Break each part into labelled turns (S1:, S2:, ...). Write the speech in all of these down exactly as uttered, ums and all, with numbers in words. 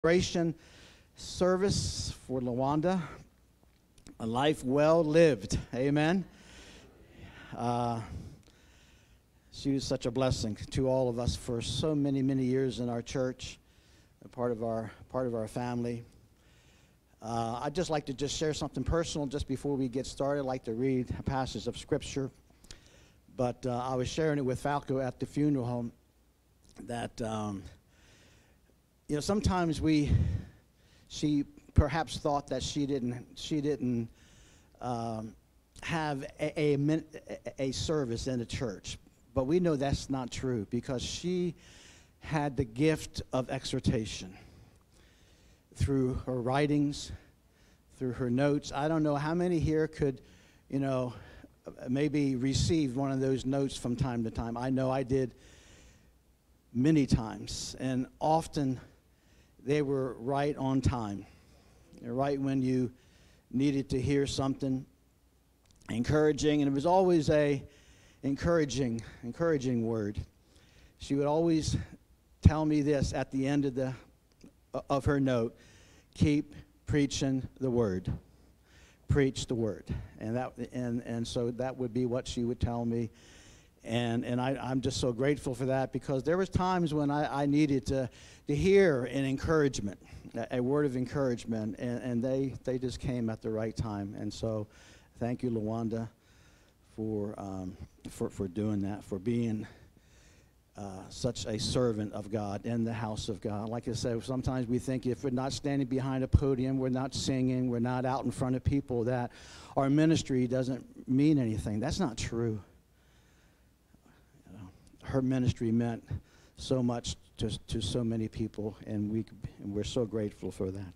S1: celebration service for Lawanda. A life well lived. Amen. Uh, she was such a blessing to all of us for so many, many years in our church, a part of our part of our family. Uh, I'd just like to just share something personal just before we get started. I'd like to read a passage of Scripture. But uh, I was sharing it with Falco at the funeral home that, um, you know, sometimes we, she perhaps thought that she didn't, she didn't um, have a, a, a service in the church. But we know that's not true because she had the gift of exhortation through her writings, through her notes. I don't know how many here could, you know, maybe receive one of those notes from time to time. I know I did many times, and often they were right on time, right when you needed to hear something encouraging, and it was always a encouraging, encouraging word. She would always tell me this at the end of the of her note: keep preaching the word. Preach the word. And that and and so that would be what she would tell me. And and I, I'm just so grateful for that, because there was times when I, I needed to to hear an encouragement, a, a word of encouragement, and, and they, they just came at the right time. And so thank you, Lawanda, for um, for for doing that, for being Uh, such a servant of God in the house of God. Like I said, sometimes we think if we're not standing behind a podium, we're not singing, we're not out in front of people, that our ministry doesn't mean anything. That's not true. You know, her ministry meant so much to, to so many people, and, we, and we're so grateful for that.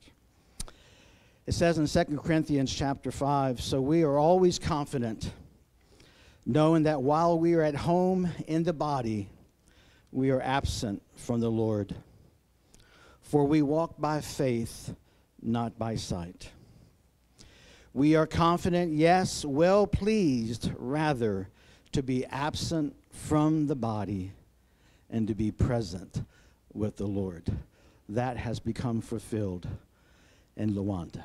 S1: It says in Second Corinthians chapter five, so we are always confident, knowing that while we are at home in the body, we are absent from the Lord. For we walk by faith, not by sight. We are confident, yes, well pleased, rather, to be absent from the body and to be present with the Lord. That has become fulfilled in Lawanda.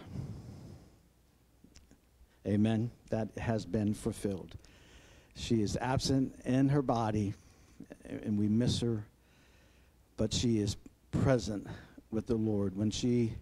S1: Amen. That has been fulfilled. She is absent in her body, and we miss her, but she is present with the Lord. When she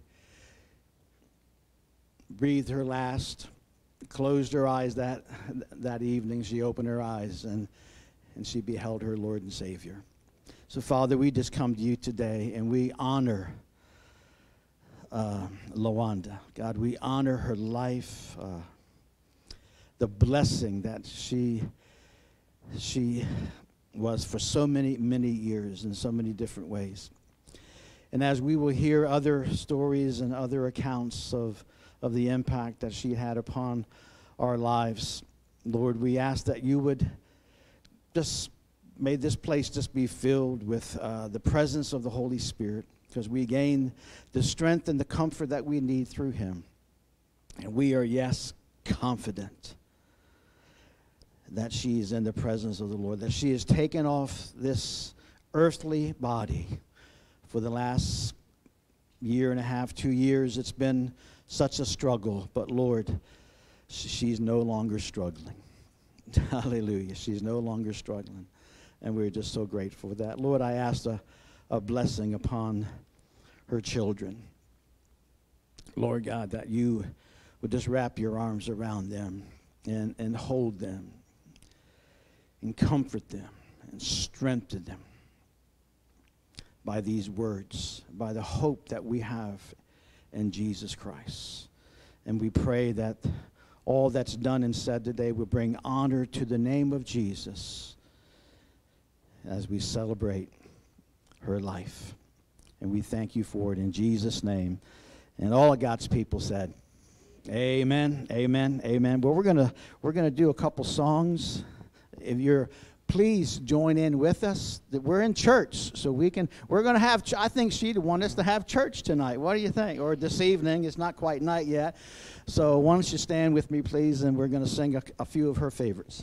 S1: breathed her last, closed her eyes that that evening, she opened her eyes and and she beheld her Lord and Savior. So, Father, we just come to you today, and we honor uh, Lawanda. God, we honor her life, uh, the blessing that she she. was for so many, many years in so many different ways. And as we will hear other stories and other accounts of, of the impact that she had upon our lives, Lord, we ask that you would just, may this place just be filled with uh, the presence of the Holy Spirit, because we gain the strength and the comfort that we need through him. And we are, yes, confident that she is in the presence of the Lord, that she has taken off this earthly body. For the last year and a half, two years, it's been such a struggle. But Lord, she's no longer struggling. Hallelujah. She's no longer struggling. And we're just so grateful for that. Lord, I ask a, a blessing upon her children. Lord God, that you would just wrap your arms around them and, and hold them, and comfort them and strengthen them by these words, by the hope that we have in Jesus Christ. And we pray that all that's done and said today will bring honor to the name of Jesus as we celebrate her life. And we thank you for it in Jesus' name. And all of God's people said, amen, amen, amen. Well, we're gonna we're gonna do a couple songs. If you're, please join in with us. That we're in church, so we can. We're going to have. I think she'd want us to have church tonight. What do you think? Or this evening? It's not quite night yet. So why don't you stand with me, please? And we're going to sing a, a few of her favorites.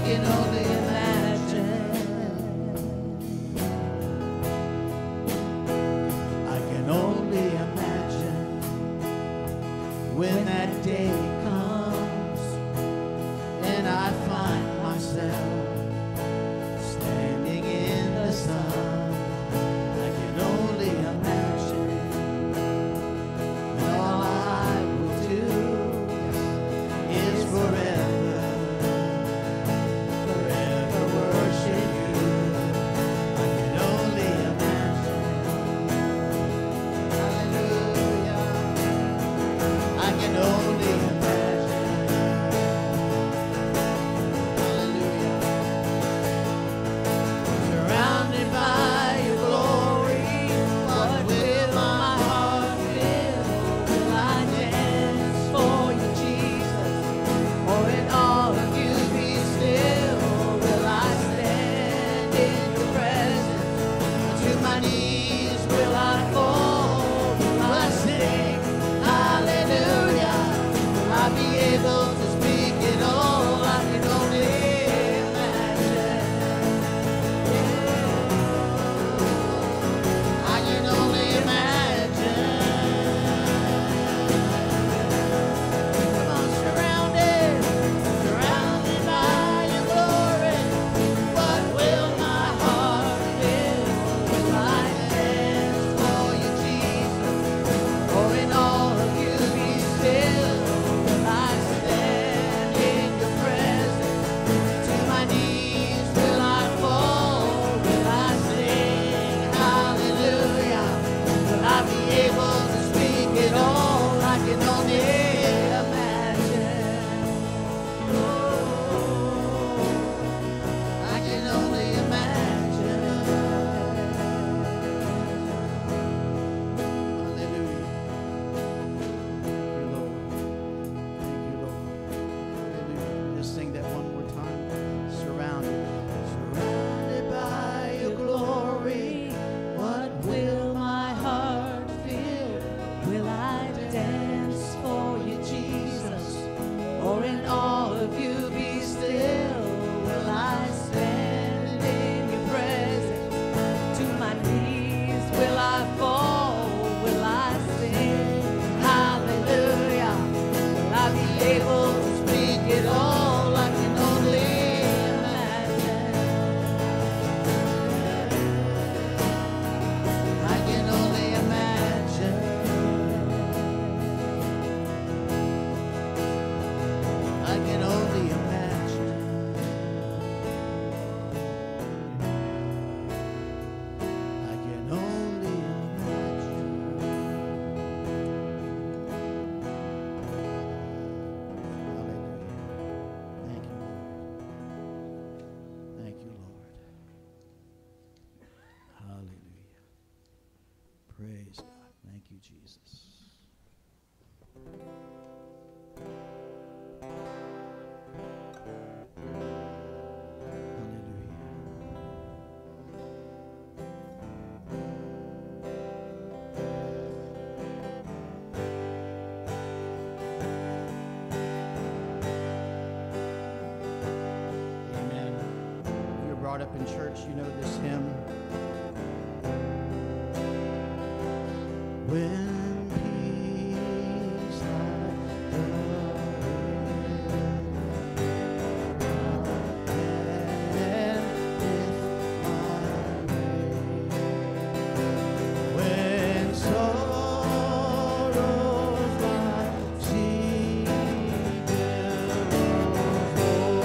S2: can only imagine.
S1: I can only imagine when that day comes and I find myself standing in the sun. I can only imagine, and all I will do is forever, forever worship you. I can only imagine. Hallelujah. I can only imagine. Hallelujah. Surrounded by your glory, what will my heart feel? Will I dance for you, Jesus? Or in all of you be still? Will I stand in your presence? To my knees will I fall? Will I sing hallelujah? Will I be able to speak it all? I can only imagine. I can only imagine. Come on, surrounded, surrounded by your glory. What will my heart feel? Will I dance for you, Jesus? Or in all of you be still? Will I stand in your presence? To my knees will I fall? Will I sing hallelujah? Will I be able to speak it all? I can only imagine. Oh, I can only imagine. Hallelujah. Thank you, Lord. Thank you, Lord. Hallelujah. Just sing that one more time. Surrounded. Surrounded by your glory,
S2: What will my heart feel? Will I dance for you, Jesus? Or in all of you be still? Will I stand in your presence? To my knees will I fall? Will I sing hallelujah? Will I be able to speak it all? I can only imagine.
S1: I can only imagine. I can only imagine. I can only imagine. Hallelujah. Thank you, Lord. Thank you, Lord. Hallelujah. Praise God. Thank you, Jesus. Amen. If you're brought up in church, you know this hymn. When peace like the wind is my way, when sorrows like sea billows roll,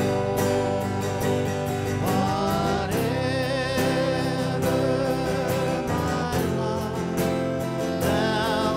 S1: whatever my lot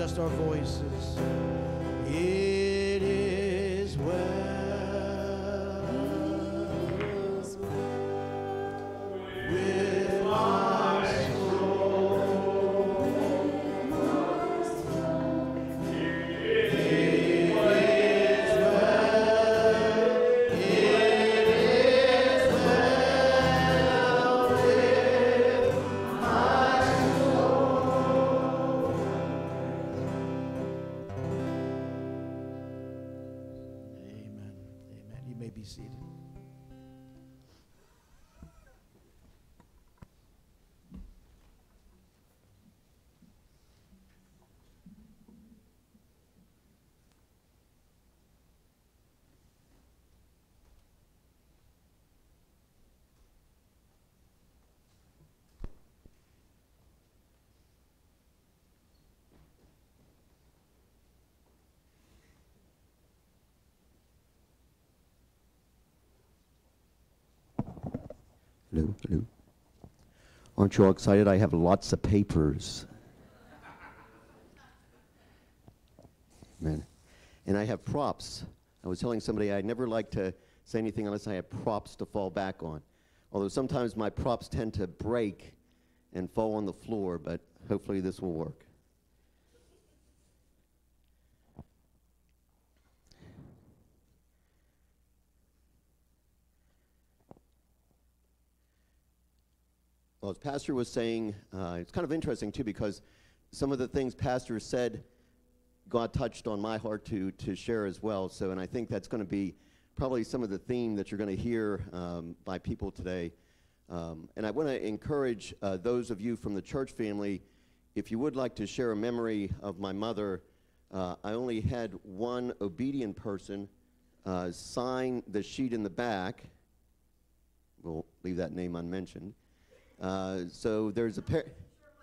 S1: just our voices. It is well with my soul. It is well. It is well with my soul. Amen. Amen. You may be seated.
S3: Hello, hello. Aren't you all excited? I have lots of papers. Man. And I have props. I was telling somebody I never like to say anything unless I have props to fall back on. Although sometimes my props tend to break and fall on the floor, but hopefully this will work. Well, as Pastor was saying, uh, it's kind of interesting, too, because some of the things Pastor said, God touched on my heart to, to share as well. So, and I think that's going to be probably some of the theme that you're going to hear um, by people today. Um, and I want to encourage uh, those of you from the church family, if you would like to share a memory of my mother, uh, I only had one obedient person uh, sign the sheet in the back. We'll leave that name unmentioned. Uh, so there's a pair.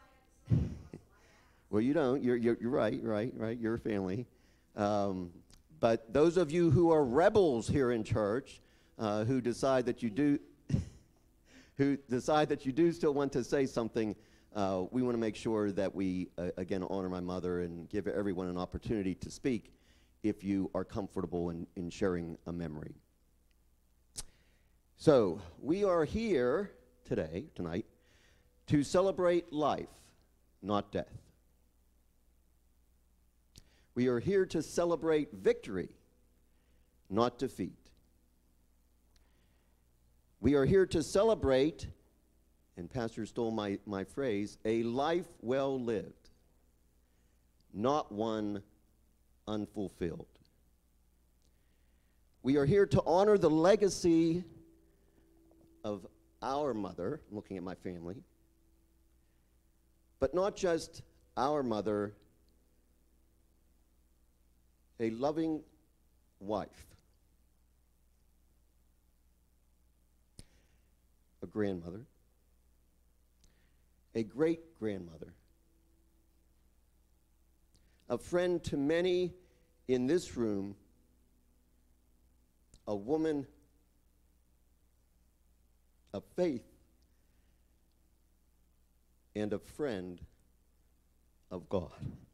S3: Well, you don't. You're, you're, you're right, right, right. You're a family. Um, but those of you who are rebels here in church, uh, who decide that you do, who decide that you do still want to say something, uh, we want to make sure that we, uh, again, honor my mother and give everyone an opportunity to speak if you are comfortable in, in sharing a memory. So we are here today, tonight, to celebrate life, not death. We are here to celebrate victory, not defeat. We are here to celebrate, and Pastor stole my, my phrase, a life well lived, not one unfulfilled. We are here to honor the legacy of our mother, I'm looking at my family, but not just our mother, a loving wife, a grandmother, a great-grandmother, a friend to many in this room, a woman of faith, and a friend of God.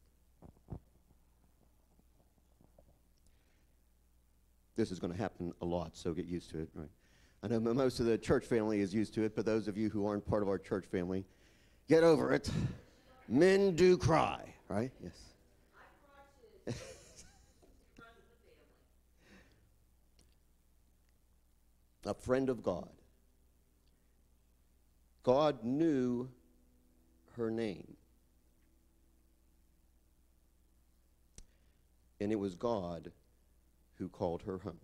S3: This is going to happen a lot, so get used to it, right? I know most of the church family is used to it, but those of you who aren't part of our church family, get over it. Men do cry, right? Yes. A friend of God. God knew her name. And it was God who called her home.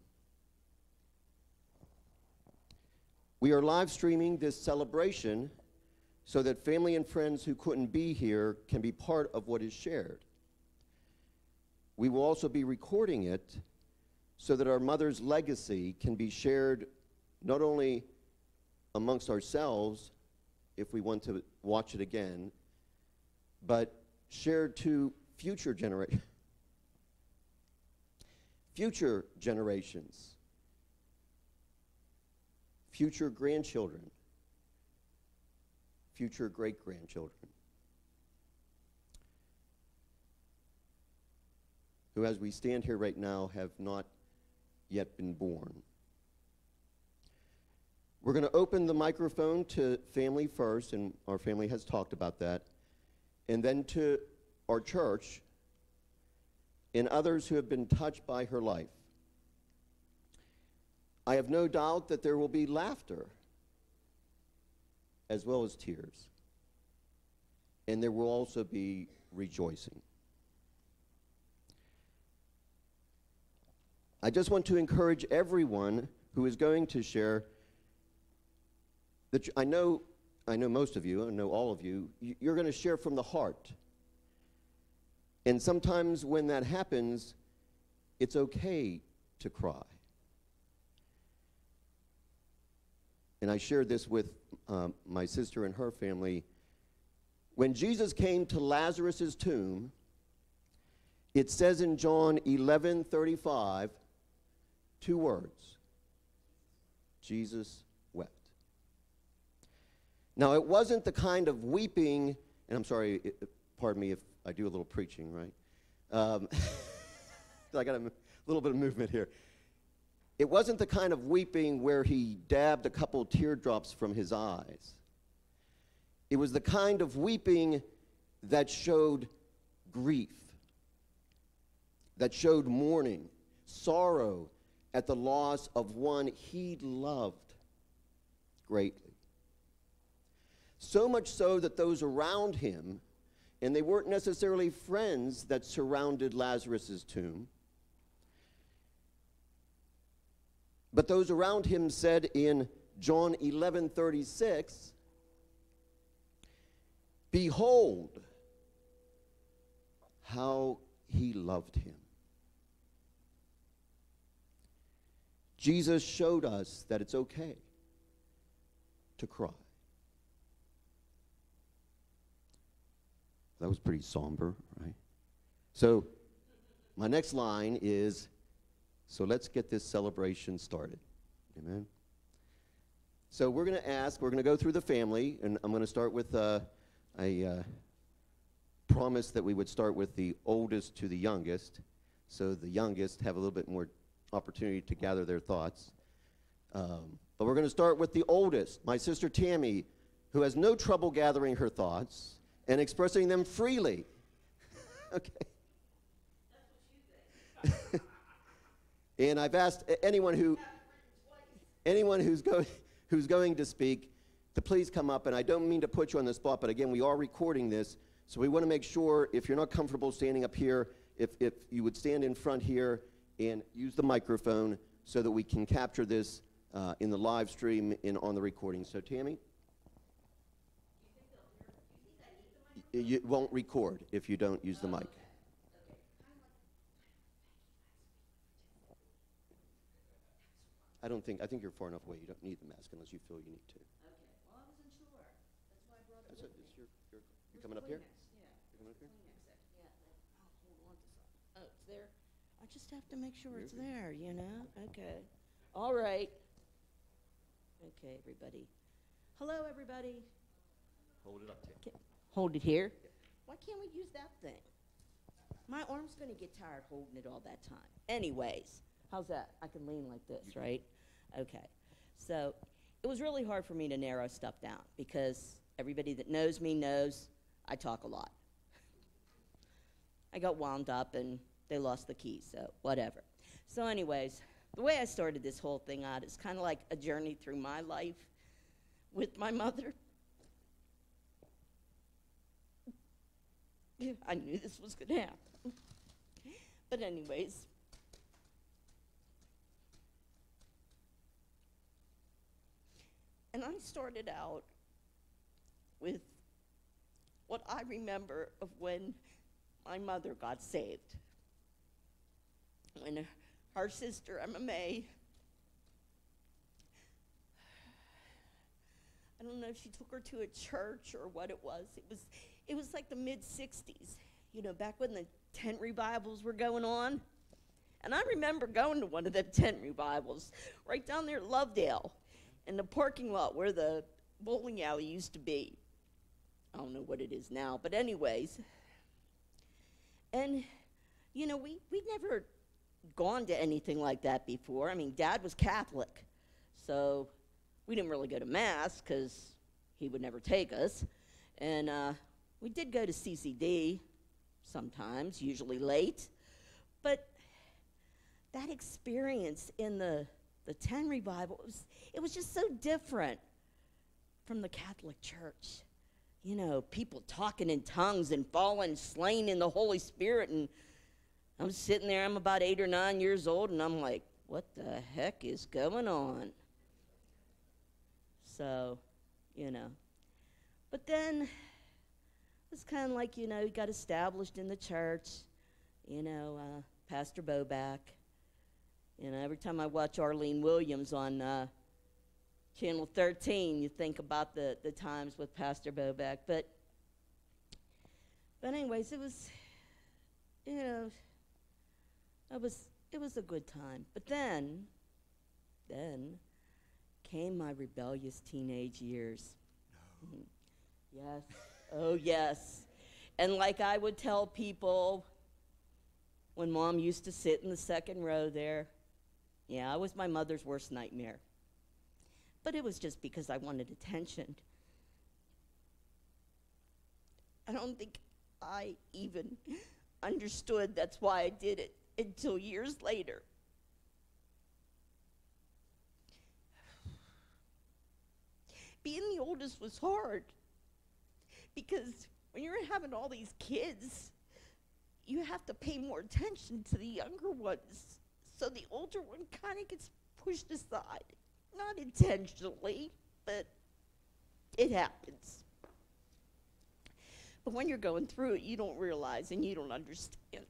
S3: We are live streaming this celebration so that family and friends who couldn't be here can be part of what is shared. We will also be recording it so that our mother's legacy can be shared not only amongst ourselves, if we want to watch it again, but shared to future generations. Future generations, future grandchildren, future great-grandchildren. who, as we stand here right now, have not yet been born. We're going to open the microphone to family first, and our family has talked about that, and then to our church and others who have been touched by her life. I have no doubt that there will be laughter as well as tears, and there will also be rejoicing. I just want to encourage everyone who is going to share that I know, I know most of you, I know all of you, you're going to share from the heart. And sometimes when that happens, it's okay to cry. And I shared this with um, my sister and her family. When Jesus came to Lazarus' tomb, it says in John eleven thirty-five, two words: Jesus wept. Now, it wasn't the kind of weeping, and I'm sorry, it, pardon me if I do a little preaching, right? Um, I got a little bit of movement here. It wasn't the kind of weeping where he dabbed a couple teardrops from his eyes. It was the kind of weeping that showed grief, that showed mourning, sorrow at the loss of one he loved greatly. So much so that those around him, and they weren't necessarily friends that surrounded Lazarus' tomb, but those around him said in John eleven thirty-six, "Behold, how he loved him." Jesus showed us that it's okay to cry. That was pretty somber, right? So my next line is, so let's get this celebration started. Amen. So we're going to ask, we're going to go through the family, and I'm going to start with uh, a uh, promise that we would start with the oldest to the youngest, so the youngest have a little bit more opportunity to gather their thoughts. Um, but we're going to start with the oldest, my sister Tammy, who has no trouble gathering her thoughts and expressing them freely. Okay. And I've asked anyone who, anyone who's going, who's going to speak to please come up. And I don't mean to put you on the spot, but again, we are recording this, so we want to make sure if you're not comfortable standing up here, if if you would stand in front here and use the microphone so that we can capture this uh, in the live stream and on the recording. So, Tammy? You won't record if you don't use the mic. I don't think, I think you're far enough away. You don't need the mask unless you feel you need to.
S2: Okay. Well, I wasn't sure. That's why I brought it
S3: That's
S2: with
S3: it.
S2: me.
S3: It's your, your, you coming up here?
S2: Yeah.
S3: You coming up here?
S2: Yeah. I'll hold on to something. Oh, it's there? I just have to make sure
S3: You're
S2: it's
S3: good.
S2: there, you know? Okay. All right. Okay, everybody. Hello, everybody.
S3: Hold it up, Tammy.
S2: Ca- Hold it here. Why can't we use that thing? My arm's going to get tired holding it all that time. Anyways, how's that? I can lean like this, right? Okay. So it was really hard for me to narrow stuff down because everybody that knows me knows I talk a lot. I got wound up and they lost the key, so whatever. So anyways, the way I started this whole thing out is kind of like a journey through my life with my mother. I knew this was going to happen. But anyways, and I started out with what I remember of when my mother got saved. When her sister, Emma May, I don't know if she took her to a church or what it was. It was, it was like the mid sixties, you know, back when the tent revivals were going on. And I remember going to one of the tent revivals right down there at Lovedale in the parking lot where the bowling alley used to be. I don't know what it is now, but anyways. And
S4: you know, we, we'd never gone to anything like that before. I mean, Dad was Catholic, so we didn't really go to Mass because he would never take us. And uh, we did go to C C D sometimes, usually late. But that experience in the, the ten revival, it was, it was just so different from the Catholic Church. You know, people talking in tongues and falling, slain in the Holy Spirit. And I'm sitting there, I'm about eight or nine years old, and I'm like, what the heck is going on? So, you know. But then it's kind of like, you know, you got established in the church, you know, uh, Pastor Boback. You know, every time I watch Arlene Williams on uh, Channel thirteen, you think about the, the times with Pastor Boback. But, but anyways, it was, you know, it was, it was a good time. But then, then came my rebellious teenage years. No. Yes. Oh, yes. And like I would tell people when Mom used to sit in the second row there, yeah, I was my mother's worst nightmare. But it was just because I wanted attention. I don't think I even understood that's why I did it until years later. Being the oldest was hard because when you're having all these kids, you have to pay more attention to the younger ones. So the older one kind of gets pushed aside. Not intentionally, but it happens. But when you're going through it, you don't realize and you don't understand.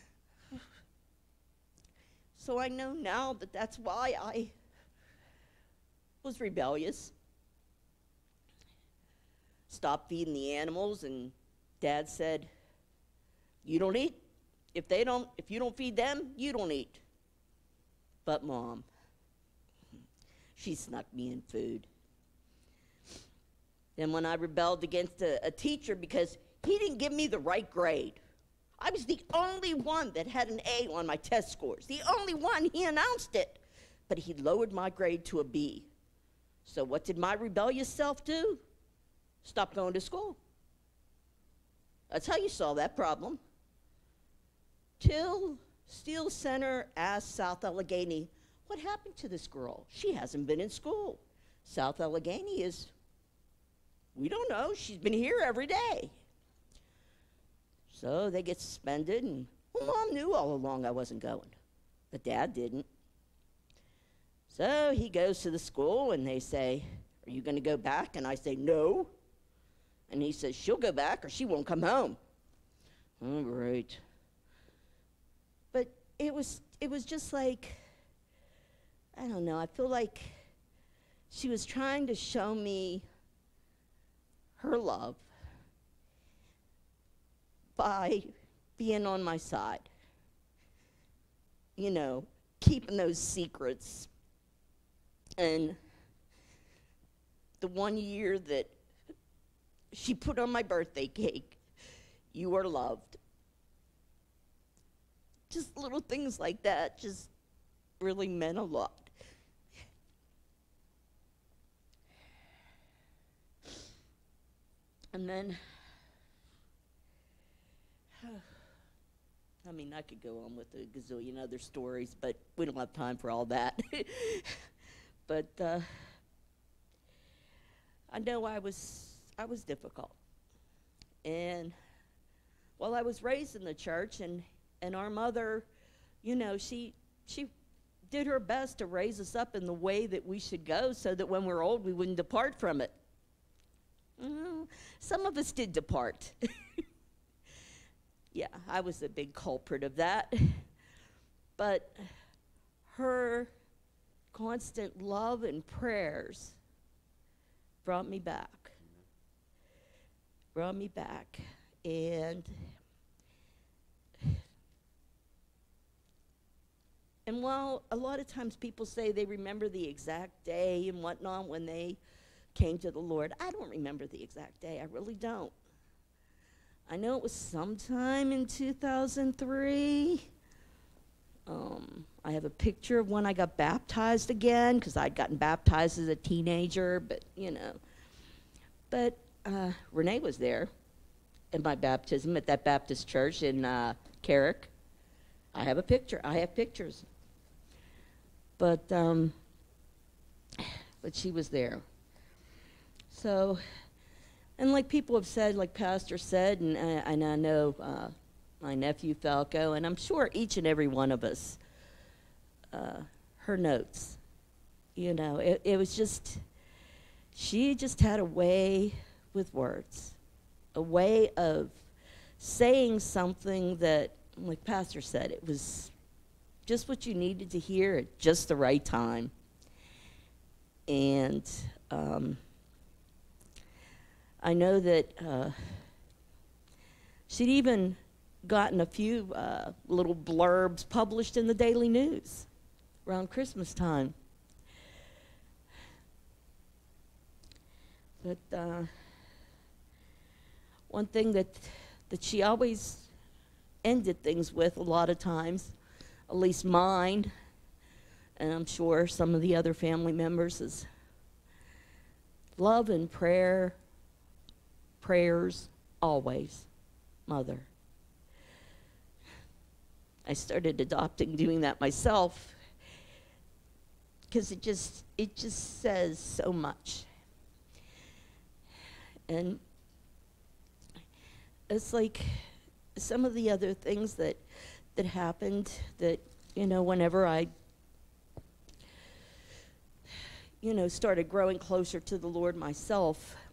S4: So I know now that that's why I was rebellious. Stopped feeding the animals, and Dad said, you don't eat. If they don't, if you don't feed them, you don't eat. But Mom, she snuck me in food. Then when I rebelled against a, a teacher because he didn't give me the right grade, I was the only one that had an A on my test scores. The only one, he announced it. But he lowered my grade to a B. So what did my rebellious self do? Stop going to school. That's how you solve that problem. Till Steele Center asked South Allegheny, what happened to this girl? She hasn't been in school. South Allegheny is, we don't know. She's been here every day. So they get suspended, and well, Mom knew all along I wasn't going, but Dad didn't. So he goes to the school, and they say, are you going to go back? And I say, no. And he says, she'll go back or she won't come home. All right. But it was, it was just like, I don't know, I feel like she was trying to show me her love by being on my side. You know, keeping those secrets. And the one year that she put on my birthday cake, you are loved. Just little things like that just really meant a lot. And then, I mean, I could go on with a gazillion other stories, but we don't have time for all that. But uh, I know I was I was difficult. And well, I was raised in the church, and, and our mother, you know, she she did her best to raise us up in the way that we should go so that when we're old, we wouldn't depart from it. Mm, some of us did depart. Yeah, I was a big culprit of that. But her constant love and prayers brought me back. Brought me back. And and while a lot of times people say they remember the exact day and whatnot when they came to the Lord, I don't remember the exact day. I really don't. I know it was sometime in two thousand three. Um, I have a picture of when I got baptized again, because I'd gotten baptized as a teenager, but, you know. But uh, Renee was there in my baptism at that Baptist church in uh, Carrick. I have a picture. I have pictures. But, um, but she was there. So, and like people have said, like Pastor said, and, uh, and I know uh, my nephew Falco, and I'm sure each and every one of us, uh, her notes, you know, it, it was just, she just had a way with words, a way of saying something that, like Pastor said, it was just what you needed to hear at just the right time. And um, I know that uh, she'd even gotten a few uh, little blurbs published in the Daily News around Christmas time. But uh, one thing that that she always ended things with a lot of times, at least mine, and I'm sure some of the other family members, is love and prayer, prayers always, Mother. I started adopting doing that myself because it just it just says so much. And it's like some of the other things that that happened that, you know, whenever I, you know, started growing closer to the Lord myself,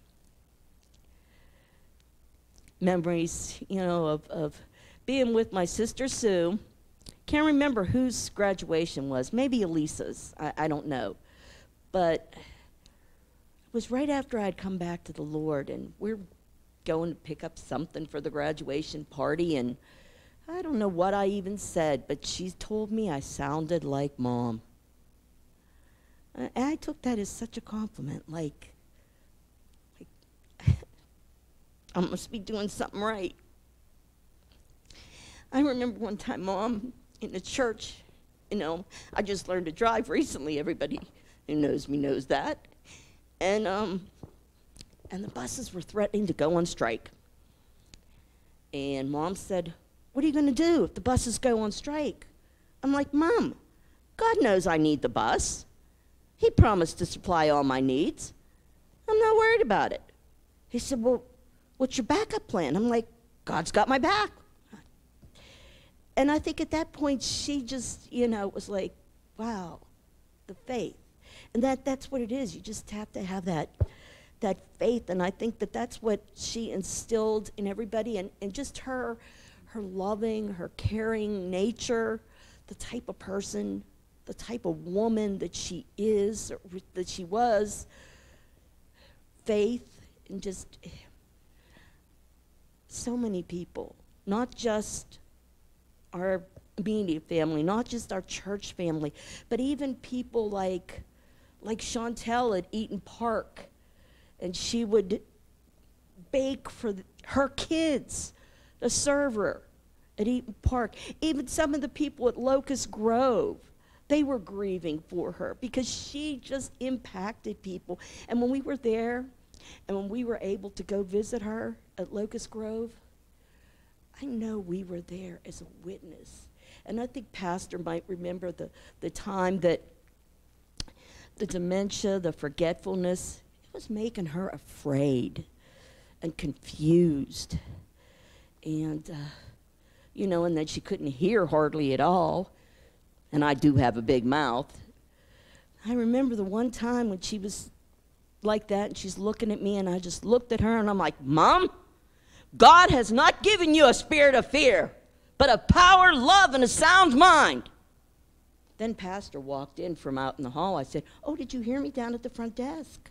S4: memories, you know, of, of being with my sister Sue. Can't remember whose graduation was. Maybe Elisa's. I, I don't know. But it was right after I'd come back to the Lord, and we're going to pick up something for the graduation party, and I don't know what I even said, but she told me I sounded like Mom. And I took that as such a compliment, like, like I must be doing something right. I remember one time, Mom, in the church, you know, I just learned to drive recently. Everybody who knows me knows that. And, um, and the buses were threatening to go on strike. And Mom said, "What are you going to do if the buses go on strike?" I'm like, "Mom, God knows I need the bus. He promised to supply all my needs. I'm not worried about it." He said, "Well, what's your backup plan?" I'm like, "God's got my back." And I think at that point, she just, you know, was like, wow, the faith. And that that's what it is. You just have to have that that faith. And I think that that's what she instilled in everybody. And, and just her, her loving, her caring nature, the type of person, the type of woman that she is, or that she was, faith, and just so many people, not just our immediate family, not just our church family, but even people like like Chantel at Eaton Park, and she would bake for the, her kids, the server at Eaton Park. Even some of the people at Locust Grove, they were grieving for her because she just impacted people. And when we were there, and when we were able to go visit her at Locust Grove, I know we were there as a witness. And I think Pastor might remember the, the time that the dementia, the forgetfulness, it was making her afraid and confused. And, uh, you know, and then she couldn't hear hardly at all. And I do have a big mouth. I remember the one time when she was like that, and she's looking at me, and I just looked at her, and I'm like, "Mom, God has not given you a spirit of fear, but of power, love, and a sound mind." Then Pastor walked in from out in the hall. I said, "Oh, did you hear me down at the front desk?"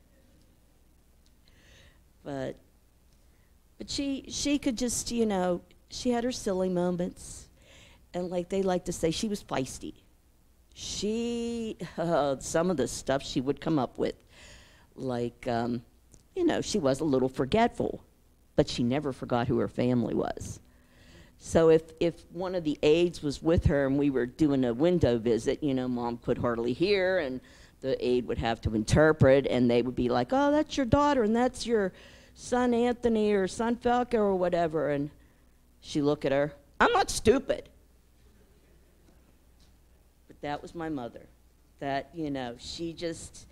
S4: But, but she, she could just, you know, she had her silly moments. And like they like to say, she was feisty. She, uh, some of the stuff she would come up with, like, um, you know, she was a little forgetful. but she never forgot who her family was. So if, if one of the aides was with her and we were doing a window visit, you know, Mom could hardly hear, and the aide would have to interpret, and they would be like, oh, that's your daughter, and that's your son Anthony or son Falco or whatever. And she'd look at her, I'm not stupid. But that was my mother. That, you know, she just,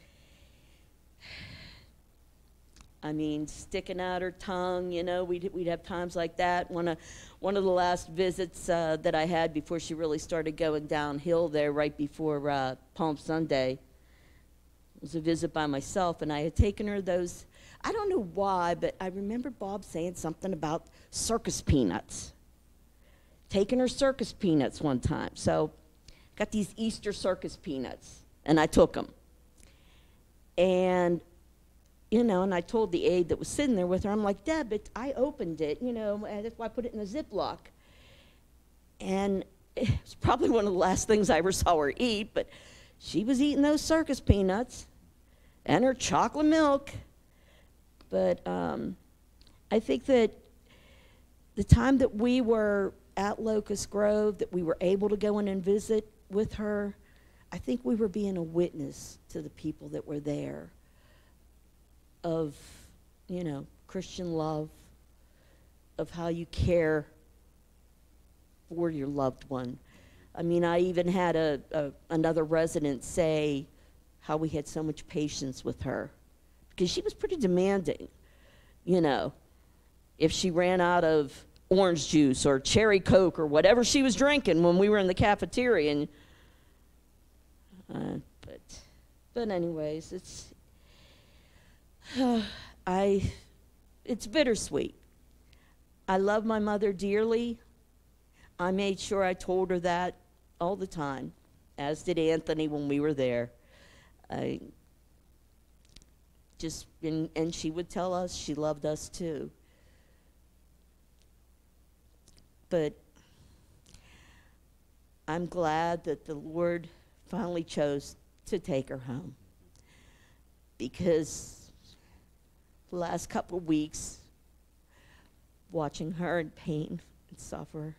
S4: I mean, sticking out her tongue, you know, we'd, we'd have times like that. One of, one of the last visits uh, that I had before she really started going downhill there, right before uh, Palm Sunday, was a visit by myself, and I had taken her those, I don't know why, but I remember Bob saying something about circus peanuts. Taking her circus peanuts one time. So, got these Easter circus peanuts, and I took them. And, you know, and I told the aide that was sitting there with her, I'm like, Deb, it, I opened it, you know, and that's why I put it in a Ziploc. And it was probably one of the last things I ever saw her eat, but she was eating those circus peanuts and her chocolate milk. But um, I think that the time that we were at Locust Grove, that we were able to go in and visit with her, I think we were being a witness to the people that were there of, you know, Christian love, of how you care for your loved one. I mean, I even had a, a another resident say how we had so much patience with her, because she was pretty demanding, you know. If she ran out of orange juice or cherry Coke or whatever she was drinking when we were in the cafeteria, and uh, but but anyways, it's uh, I it's bittersweet. I love my mother dearly. I made sure I told her that all the time, as did Anthony when we were there. I just, and, and she would tell us she loved us too. But I'm glad that the Lord finally chose to take her home, because the last couple of weeks, watching her in pain and suffer,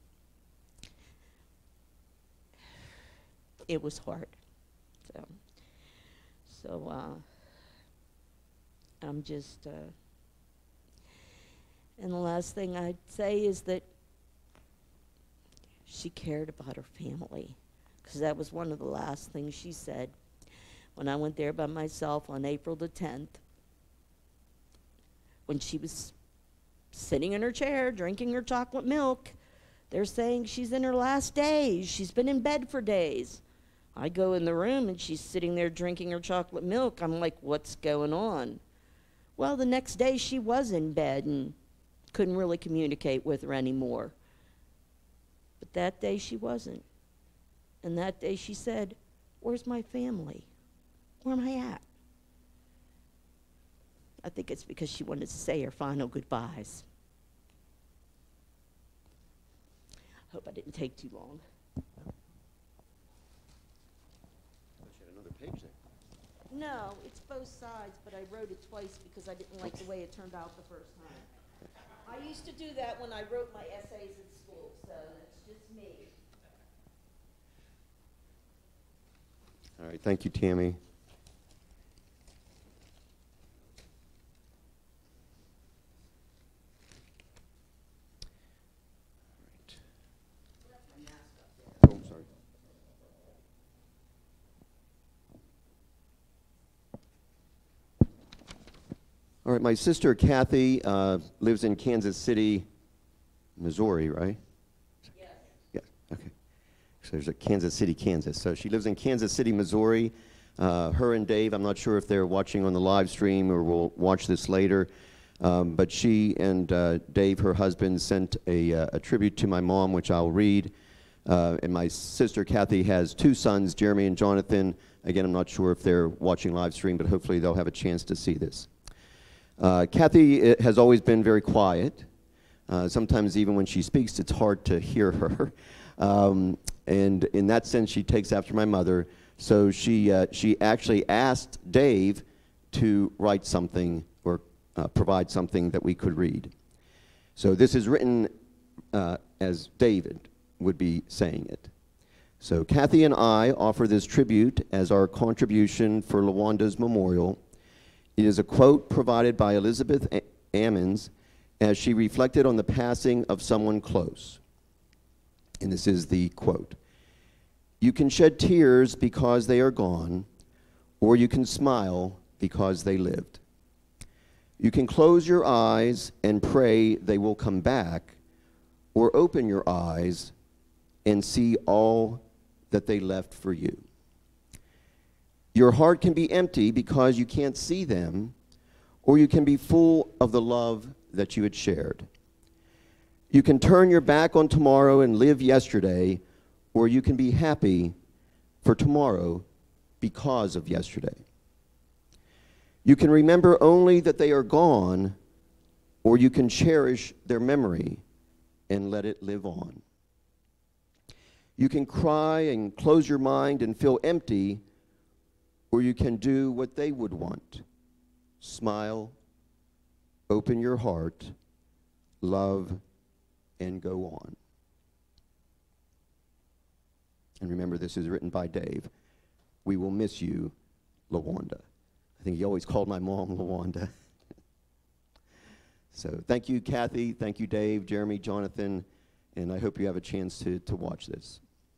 S4: it was hard. So, so uh, I'm just, uh, and the last thing I'd say is that she cared about her family, because that was one of the last things she said when I went there by myself on April the tenth, when she was sitting in her chair drinking her chocolate milk. They're saying she's in her last days. She's been in bed for days. I go in the room and she's sitting there drinking her chocolate milk. I'm like, what's going on? Well, the next day she was in bed and couldn't really communicate with her anymore. But that day she wasn't. And that day she said, where's my family? Where am I at? I think it's because she wanted to say her final goodbyes. Hope I didn't take too long. No, it's both sides, but I wrote it twice because I didn't like the way it turned out the first time. I used to do that when I wrote my essays at school, so that's just me.
S3: All right, thank you, Tammy. Oh, sorry. All right, my sister Kathy uh, lives in Kansas City, Missouri, right?
S4: Yes.
S3: Yeah, okay. So there's a Kansas City, Kansas. So she lives in Kansas City, Missouri. Uh, her and Dave, I'm not sure if they're watching on the live stream or will watch this later, um, but she and uh, Dave, her husband, sent a, uh, a tribute to my mom, which I'll read. Uh, and my sister Kathy has two sons, Jeremy and Jonathan. Again, I'm not sure if they're watching live stream, but hopefully they'll have a chance to see this. Uh, Kathy uh, has always been very quiet. Uh, sometimes even when she speaks, it's hard to hear her. Um, and in that sense, she takes after my mother. So she, uh, she actually asked Dave to write something or uh, provide something that we could read. So this is written uh, as David would be saying it. So Kathy and I offer this tribute as our contribution for Lawanda's memorial. It is a quote provided by Elizabeth a Ammons as she reflected on the passing of someone close. And this is the quote. "You can shed tears because they are gone, or you can smile because they lived. You can close your eyes and pray they will come back, or open your eyes and see all that they left for you. Your heart can be empty because you can't see them, or you can be full of the love that you had shared. You can turn your back on tomorrow and live yesterday, or you can be happy for tomorrow because of yesterday. You can remember only that they are gone, or you can cherish their memory and let it live on. You can cry and close your mind and feel empty, or you can do what they would want. Smile, open your heart, love, and go on." And remember, this is written by Dave. We will miss you, Lawanda. I think he always called my mom Lawanda. So thank you, Kathy. Thank you, Dave, Jeremy, Jonathan, and I hope you have a chance to, to watch this.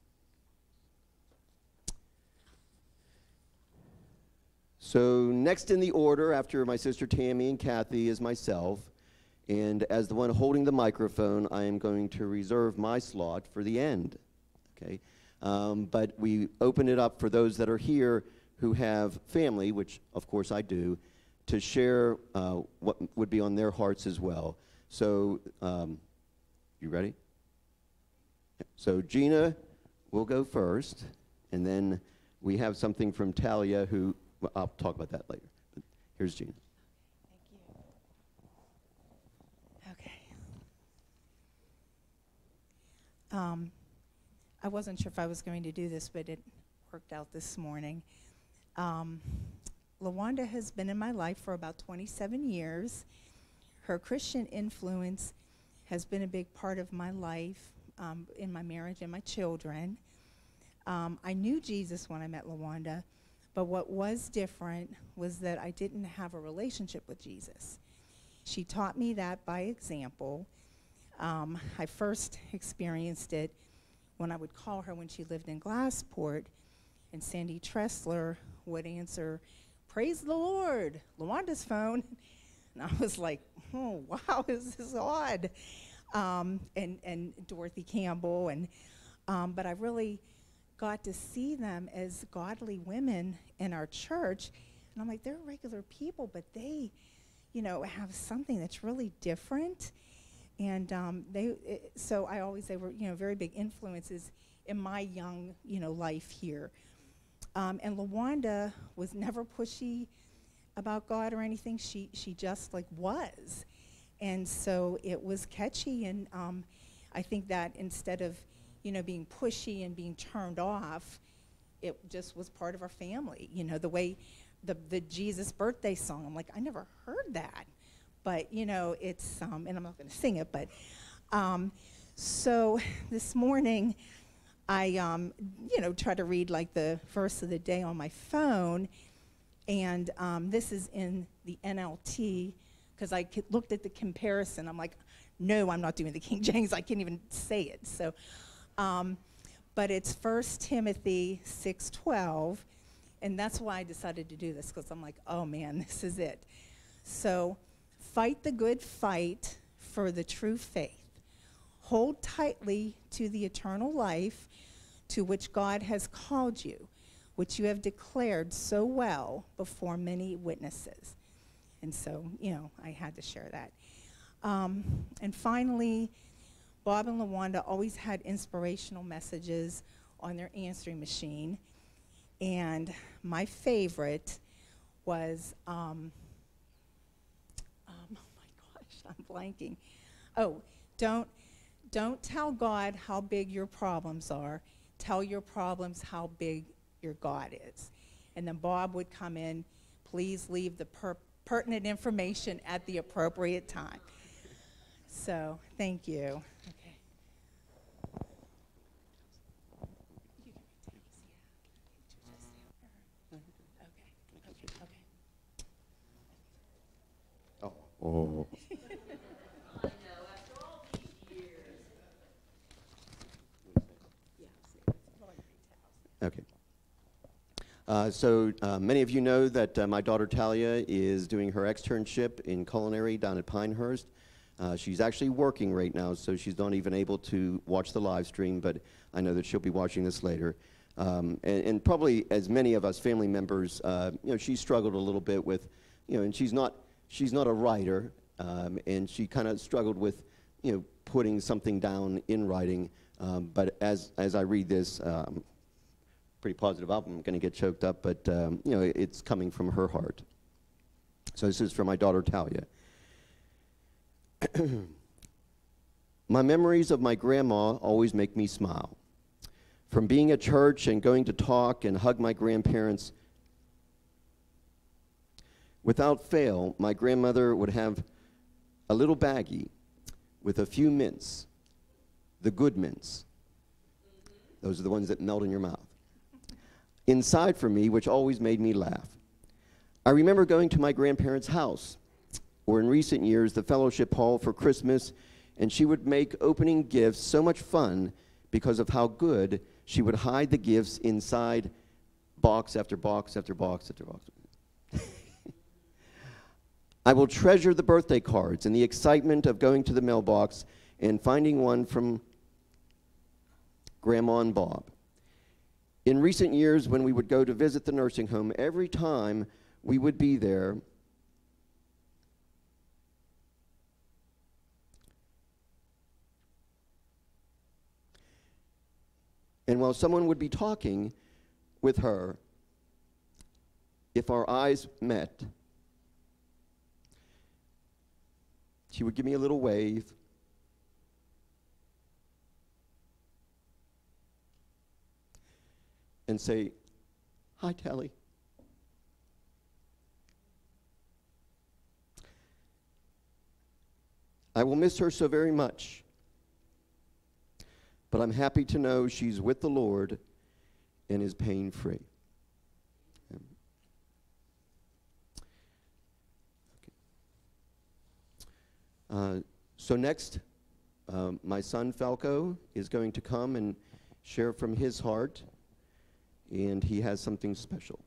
S3: So next in the order, after my sister Tammy and Kathy, is myself. And as the one holding the microphone, I am going to reserve my slot for the end. Okay? Um, but we open it up for those that are here who have family, which of course I do, to share uh, what would be on their hearts as well. So, um, you ready? So Gina will go first, and then we have something from Talia who, well, I'll talk about that later. But here's Gina.
S5: Thank you. Okay. Um, I wasn't sure if I was going to do this, but it worked out this morning. Um, Lawanda has been in my life for about twenty-seven years. Her Christian influence has been a big part of my life, um, in my marriage and my children. Um, I knew Jesus when I met Lawanda, but what was different was that I didn't have a relationship with Jesus. She taught me that by example. Um, I first experienced it when I would call her when she lived in Glassport, and Sandy Tressler would answer, "Praise the Lord," Lawanda's phone. And I was like, oh, wow, is this odd? Um, and, and Dorothy Campbell. And, um, but I really got to see them as godly women in our church. And I'm like, they're regular people, but they, you know, have something that's really different. And um, they, it, so I always, they were, you know, very big influences in my young, you know, life here. Um, and Lawanda was never pushy about God or anything. She, she just like was. And so it was catchy. And um, I think that instead of, you know, being pushy and being turned off, it just was part of our family. You know, the way the, the Jesus birthday song, I'm like, I never heard that. But, you know, it's, um, and I'm not going to sing it, but, um, so this morning, I, um, you know, try to read like the verse of the day on my phone, and um, this is in the N L T, because I looked at the comparison. I'm like, no, I'm not doing the King James. I can't even say it. So, um, but it's First Timothy six twelve, and that's why I decided to do this, because I'm like, oh man, this is it. So, fight the good fight for the true faith. Hold tightly to the eternal life to which God has called you, which you have declared so well before many witnesses. And so, you know, I had to share that. Um, and finally, Bob and Lawanda always had inspirational messages on their answering machine. And my favorite was, um, um, oh my gosh, I'm blanking. Oh, don't, don't tell God how big your problems are. Tell your problems how big your God is. And then Bob would come in, please leave the per pertinent information at the appropriate time. So, thank you. Okay.
S3: Oh. Oh. Okay. Uh, so uh, many of you know that uh, my daughter Talia is doing her externship in culinary down at Pinehurst. Uh, she's actually working right now, so she's not even able to watch the live stream, but I know that she'll be watching this later. Um, and, and probably as many of us family members, uh, you know, she struggled a little bit with, you know, and she's not, she's not a writer, um, and she kind of struggled with, you know, putting something down in writing. Um, but as, as I read this, um, pretty positive album, I'm going to get choked up, but um, you know, it's coming from her heart. So this is for my daughter Talia. My memories of my grandma always make me smile. From being at church and going to talk and hug my grandparents, without fail, my grandmother would have a little baggie with a few mints, the good mints. Those are the ones that melt in your mouth. Inside for me, which always made me laugh. I remember going to my grandparents' house, or in recent years, the fellowship hall for Christmas, and she would make opening gifts so much fun because of how good she would hide the gifts inside box after box after box after box. I will treasure the birthday cards and the excitement of going to the mailbox and finding one from Grandma and Bob. In recent years, when we would go to visit the nursing home, every time we would be there, and while someone would be talking with her, if our eyes met, she would give me a little wave, and say, "Hi, Tally." I will miss her so very much, but I'm happy to know she's with the Lord and is pain-free. Okay. Uh, so next, um, my son Falco is going to come and share from his heart, and he has something special.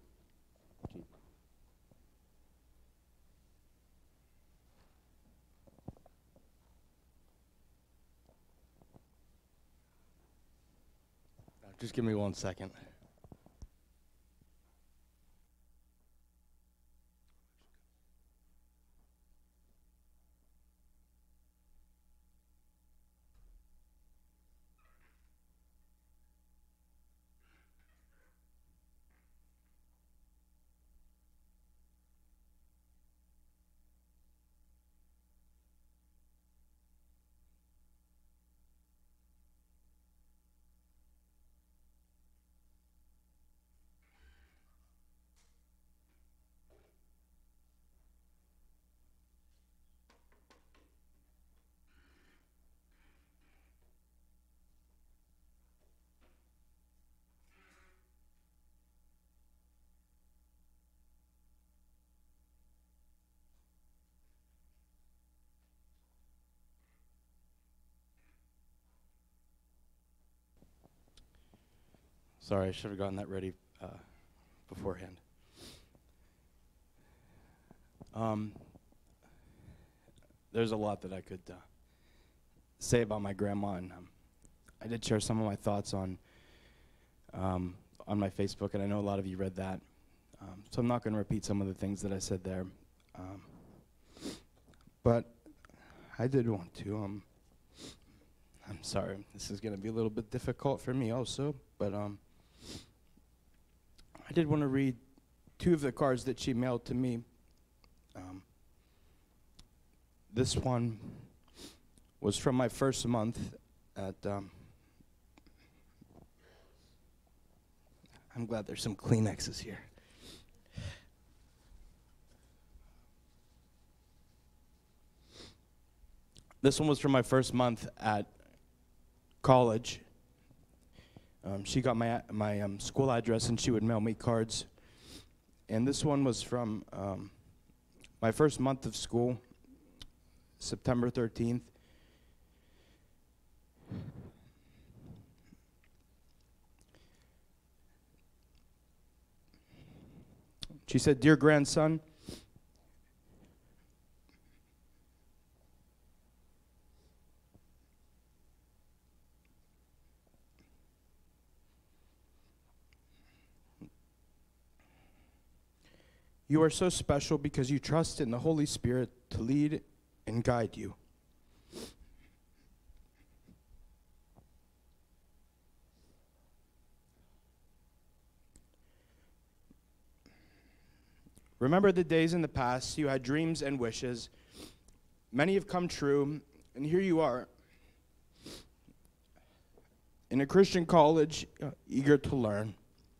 S6: Just give me one second. Sorry, I should have gotten that ready uh, beforehand. Um, there's a lot that I could uh, say about my grandma, and um, I did share some of my thoughts on um, on my Facebook, and I know a lot of you read that. Um, so I'm not going to repeat some of the things that I said there, um, but I did want to. Um, I'm sorry, this is going to be a little bit difficult for me also, but um, I did want to read two of the cards that she mailed to me. Um, this one was from my first month at, um, I'm glad there's some Kleenexes here. This one was from my first month at college. Um, she got my my um, school address, and she would mail me cards. And this one was from um, my first month of school, September thirteenth. She said, "Dear grandson, you are so special because you trust in the Holy Spirit to lead and guide you. Remember the days in the past you had dreams and wishes. Many have come true, and here you are in a Christian college, uh, eager to learn.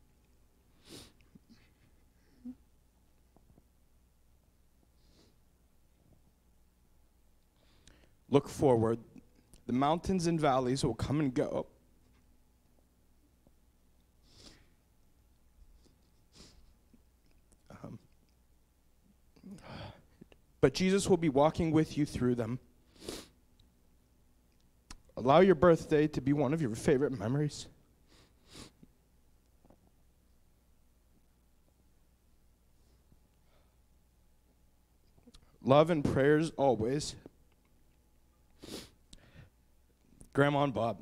S6: Look forward. The mountains and valleys will come and go. Um, but Jesus will be walking with you through them. Allow your birthday to be one of your favorite memories. Love and prayers always. Grandma and Bob."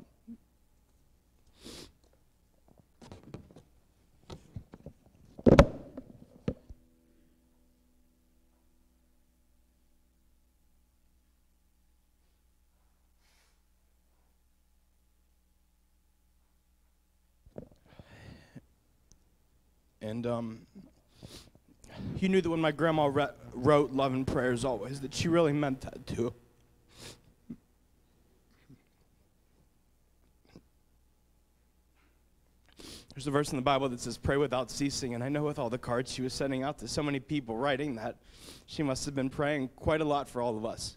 S6: And um, you knew that when my grandma re- wrote "Love and Prayers Always," that she really meant that too. There's a verse in the Bible that says, "Pray without ceasing," and I know with all the cards she was sending out to so many people writing that, she must have been praying quite a lot for all of us.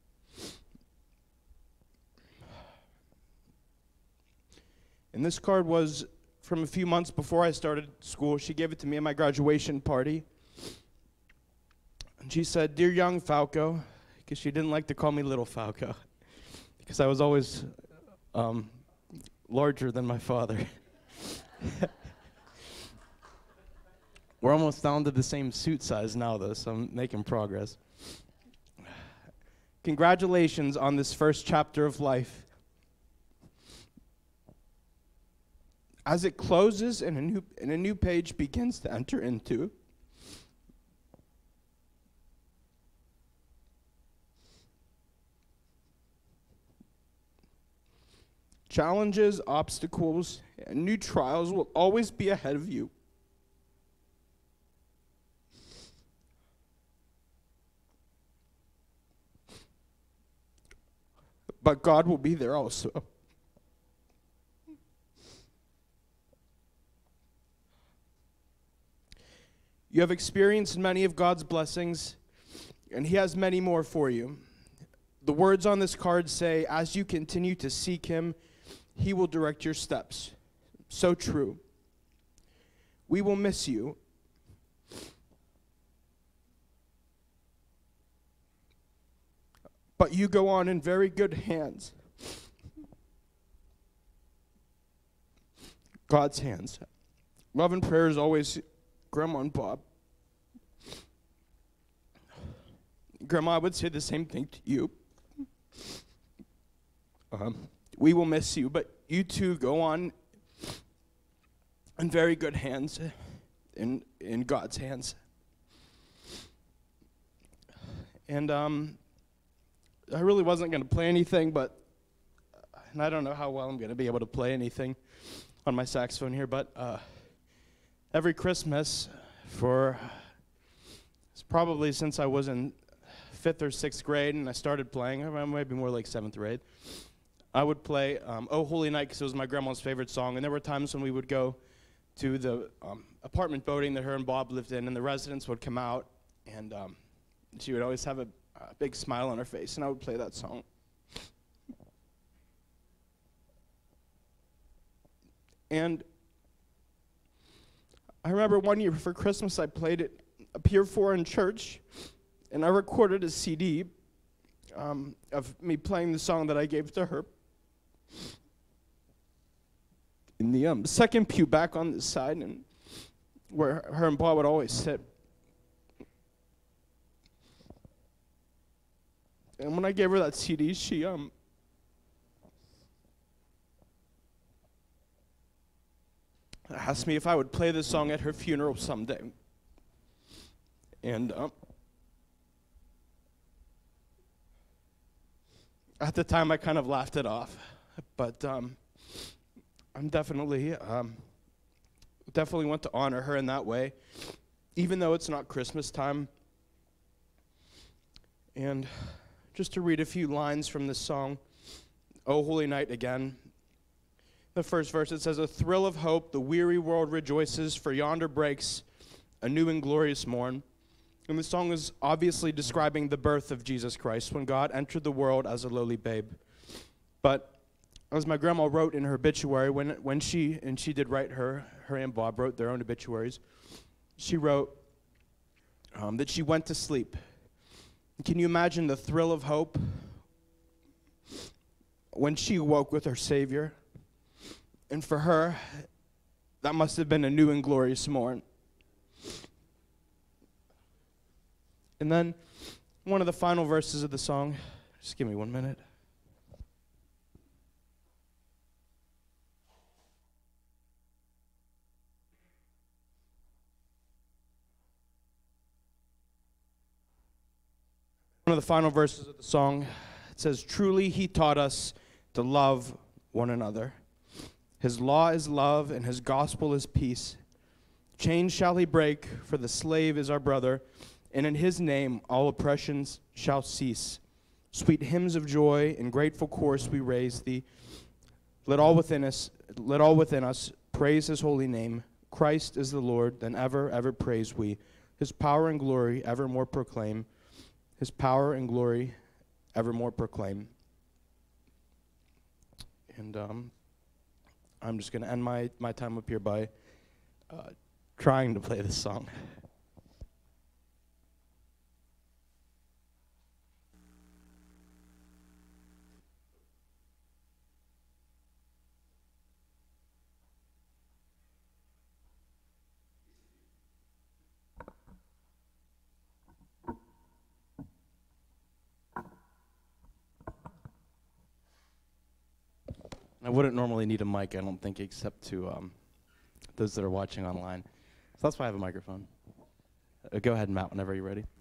S6: And this card was from a few months before I started school. She gave it to me at my graduation party. And she said, "Dear young Falco," because she didn't like to call me little Falco, because I was always um, larger than my father. We're almost down to the same suit size now, though, so I'm making progress. Congratulations on this first chapter of life. As it closes and a new and a new page begins to enter into, challenges, obstacles, and new trials will always be ahead of you. But God will be there also. You have experienced many of God's blessings, and He has many more for you. The words on this card say, "As you continue to seek Him, He will direct your steps." So true. We will miss you. But you go on in very good hands. God's hands. Love and prayers always, Grandma and Bob. Grandma, I would say the same thing to you. Um, we will miss you, but you two go on in very good hands, in in God's hands. And um, I really wasn't going to play anything, but and I don't know how well I'm going to be able to play anything on my saxophone here, but uh, every Christmas for it's probably since I was in fifth or sixth grade and I started playing, or maybe more like seventh grade, I would play um, "Oh Holy Night" because it was my grandma's favorite song. And there were times when we would go to the um, apartment building that her and Bob lived in, and the residents would come out, and um, she would always have a, a big smile on her face, and I would play that song. And I remember one year for Christmas I played it up here for in church, and I recorded a C D um, of me playing the song that I gave to her. In the um, second pew back on this side, and where her and Bob would always sit. And when I gave her that C D, she um asked me if I would play this song at her funeral someday. And um, at the time, I kind of laughed it off. But um, I'm definitely, um, definitely want to honor her in that way, even though it's not Christmas time. And just to read a few lines from this song, "O Holy Night," again. The first verse, it says, "A thrill of hope, the weary world rejoices, for yonder breaks a new and glorious morn." And the song is obviously describing the birth of Jesus Christ, when God entered the world as a lowly babe. But as my grandma wrote in her obituary, when when she, and she did write her, her and Bob wrote their own obituaries, she wrote um, that she went to sleep. Can you imagine the thrill of hope when she awoke with her Savior? And for her, that must have been a new and glorious morn. And then one of the final verses of the song, just give me one minute. One of the final verses of the song, it says, "Truly he taught us to love one another. His law is love, and his gospel is peace. Chains shall he break, for the slave is our brother, and in his name all oppressions shall cease. Sweet hymns of joy in grateful chorus we raise thee. Let all within us, let all within us praise his holy name. Christ is the Lord, then ever, ever praise we. His power and glory evermore proclaim. His power and glory evermore proclaim." And um, I'm just going to end my, my time up here by uh, trying to play this song. I wouldn't normally need a mic, I don't think, except to um, those that are watching online. So that's why I have a microphone. Uh, go ahead, Matt, whenever you're ready.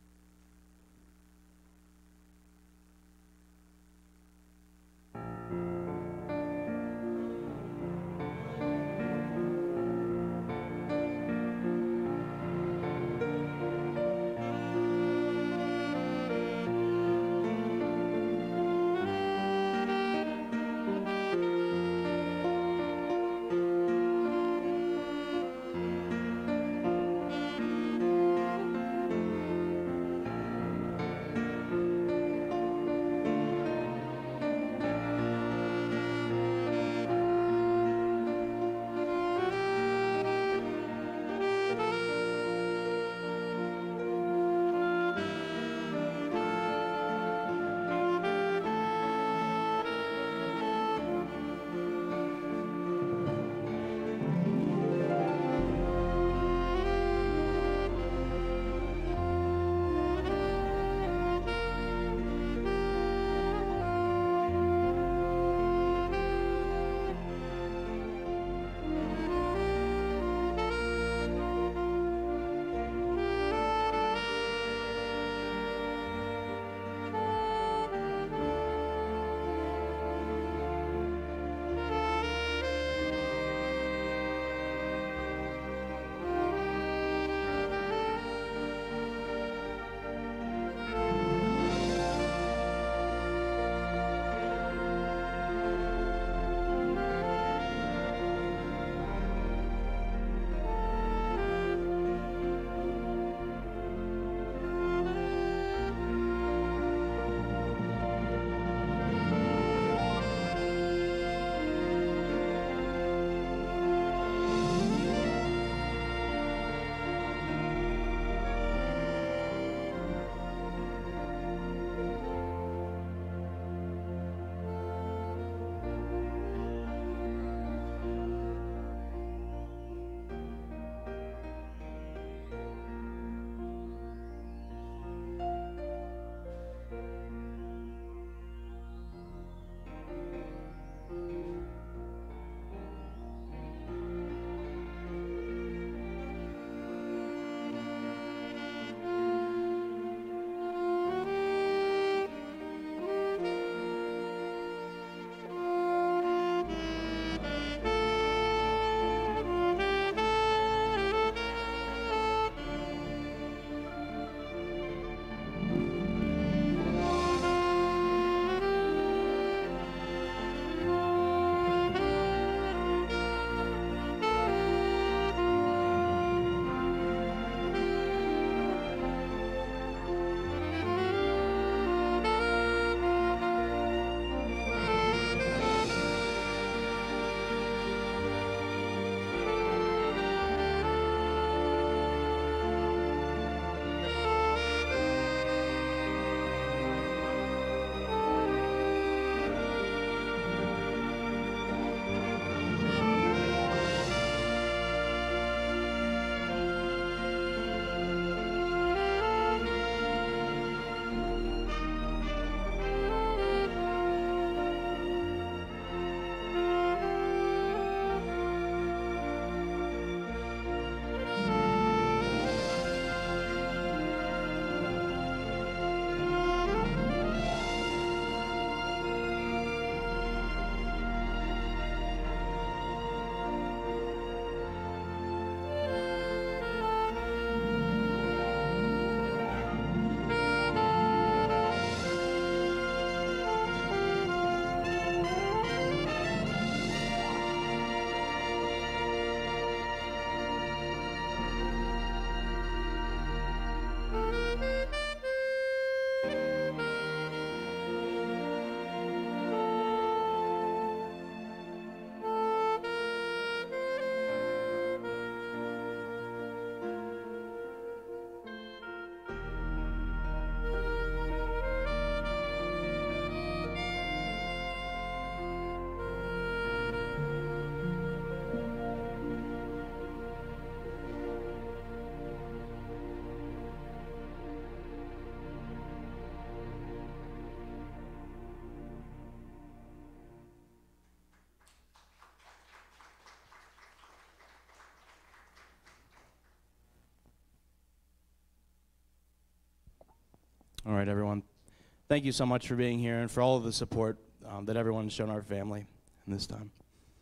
S6: All right, everyone. Thank you so much for being here and for all of the support um, that everyone has shown our family in this time.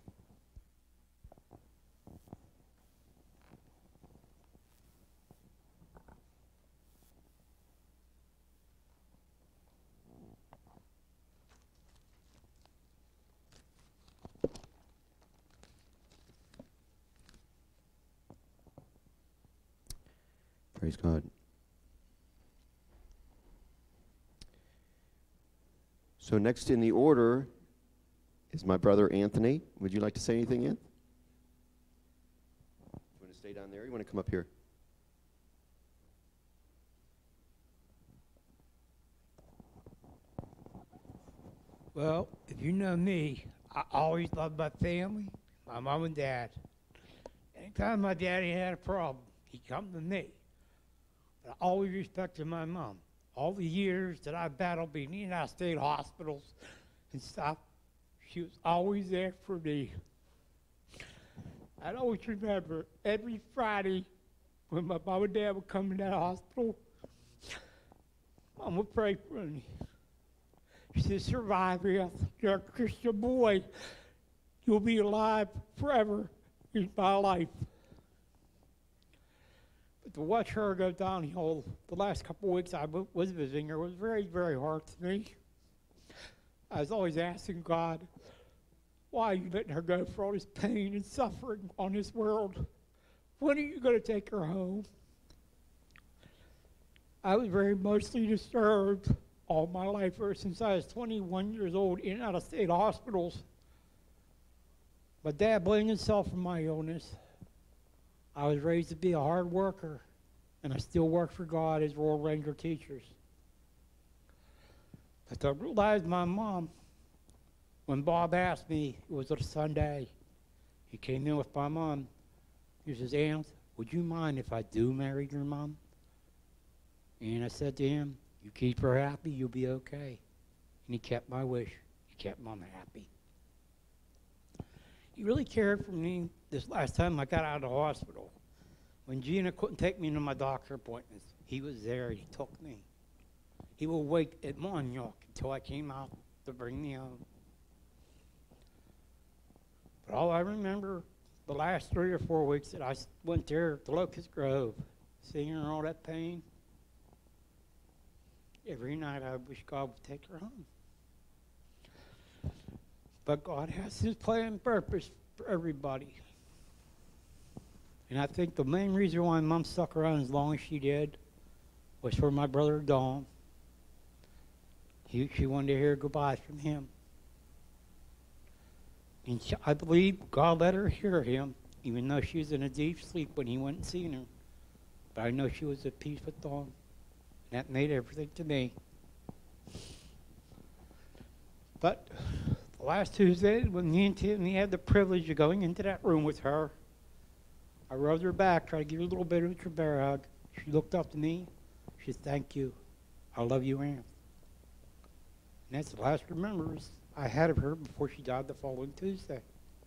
S3: Praise God. So next in the order is my brother Anthony. Would you like to say anything, Anth? You want to stay down there? Or you want to come up here?
S7: Well, if you know me, I always loved my family, my mom and dad. Anytime my daddy had a problem, he'd come to me. But I always respected my mom. All the years that I battled being in and out of state hospitals and stuff, she was always there for me. I'd always remember every Friday when my mom and dad would come in that hospital, Mom would pray for me. She said, "Survivor, you're a Christian boy. You'll be alive forever in my life." But to watch her go downhill the last couple of weeks I w- was visiting her was very, very hard to me. I was always asking God, why are you letting her go through all this pain and suffering on this world? When are you going to take her home? I was very emotionally disturbed all my life, ever since I was twenty-one years old, in and out of state hospitals. My dad blamed himself for my illness. I was raised to be a hard worker, and I still work for God as Royal Ranger teachers. But I realized my mom, when Bob asked me, it was a Sunday, he came in with my mom. He says, "Aunt, would you mind if I do marry your mom?" And I said to him, "You keep her happy, you'll be okay." And he kept my wish. He kept Mom happy. He really cared for me this last time I got out of the hospital. When Gina couldn't take me to my doctor appointments, he was there and he took me. He would wait at Montauk until I came out to bring me home. But all I remember, the last three or four weeks that I went there to Locust Grove, seeing her in all that pain, every night I wish God would take her home. But God has His plan and purpose for everybody. And I think the main reason why Mom stuck around as long as she did was for my brother Don. He, she wanted to hear goodbyes from him. And she, I believe God let her hear him, even though she was in a deep sleep when he went and seen her. But I know she was at peace with Don. And that made everything to me. But the last Tuesday, when me and Tiffany had the privilege of going into that room with her, I rubbed her back, tried to give her a little bit of a bear hug. She looked up to me. She said, "Thank you. I love you, Aunt." And that's the last remembrance I had of her before she died the following Tuesday.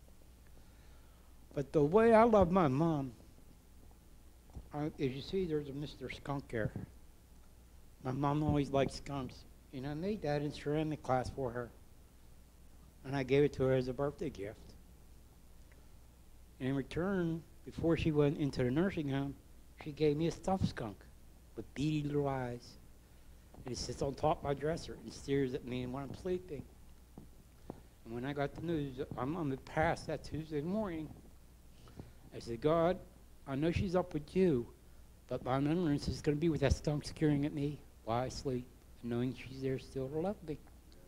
S7: But the way I love my mom, I, as you see, there's a Mister Skunk there. My mom always liked skunks, and I made that in ceramic class for her. And I gave it to her as a birthday gift. And in return, before she went into the nursing home, she gave me a stuffed skunk with beady little eyes. And it sits on top of my dresser and stares at me when I'm sleeping. And when I got the news that my mom had passed that Tuesday morning, I said, "God, I know she's up with you, but my remembrance is going to be with that skunk staring at me while I sleep, and knowing she's there still to love me."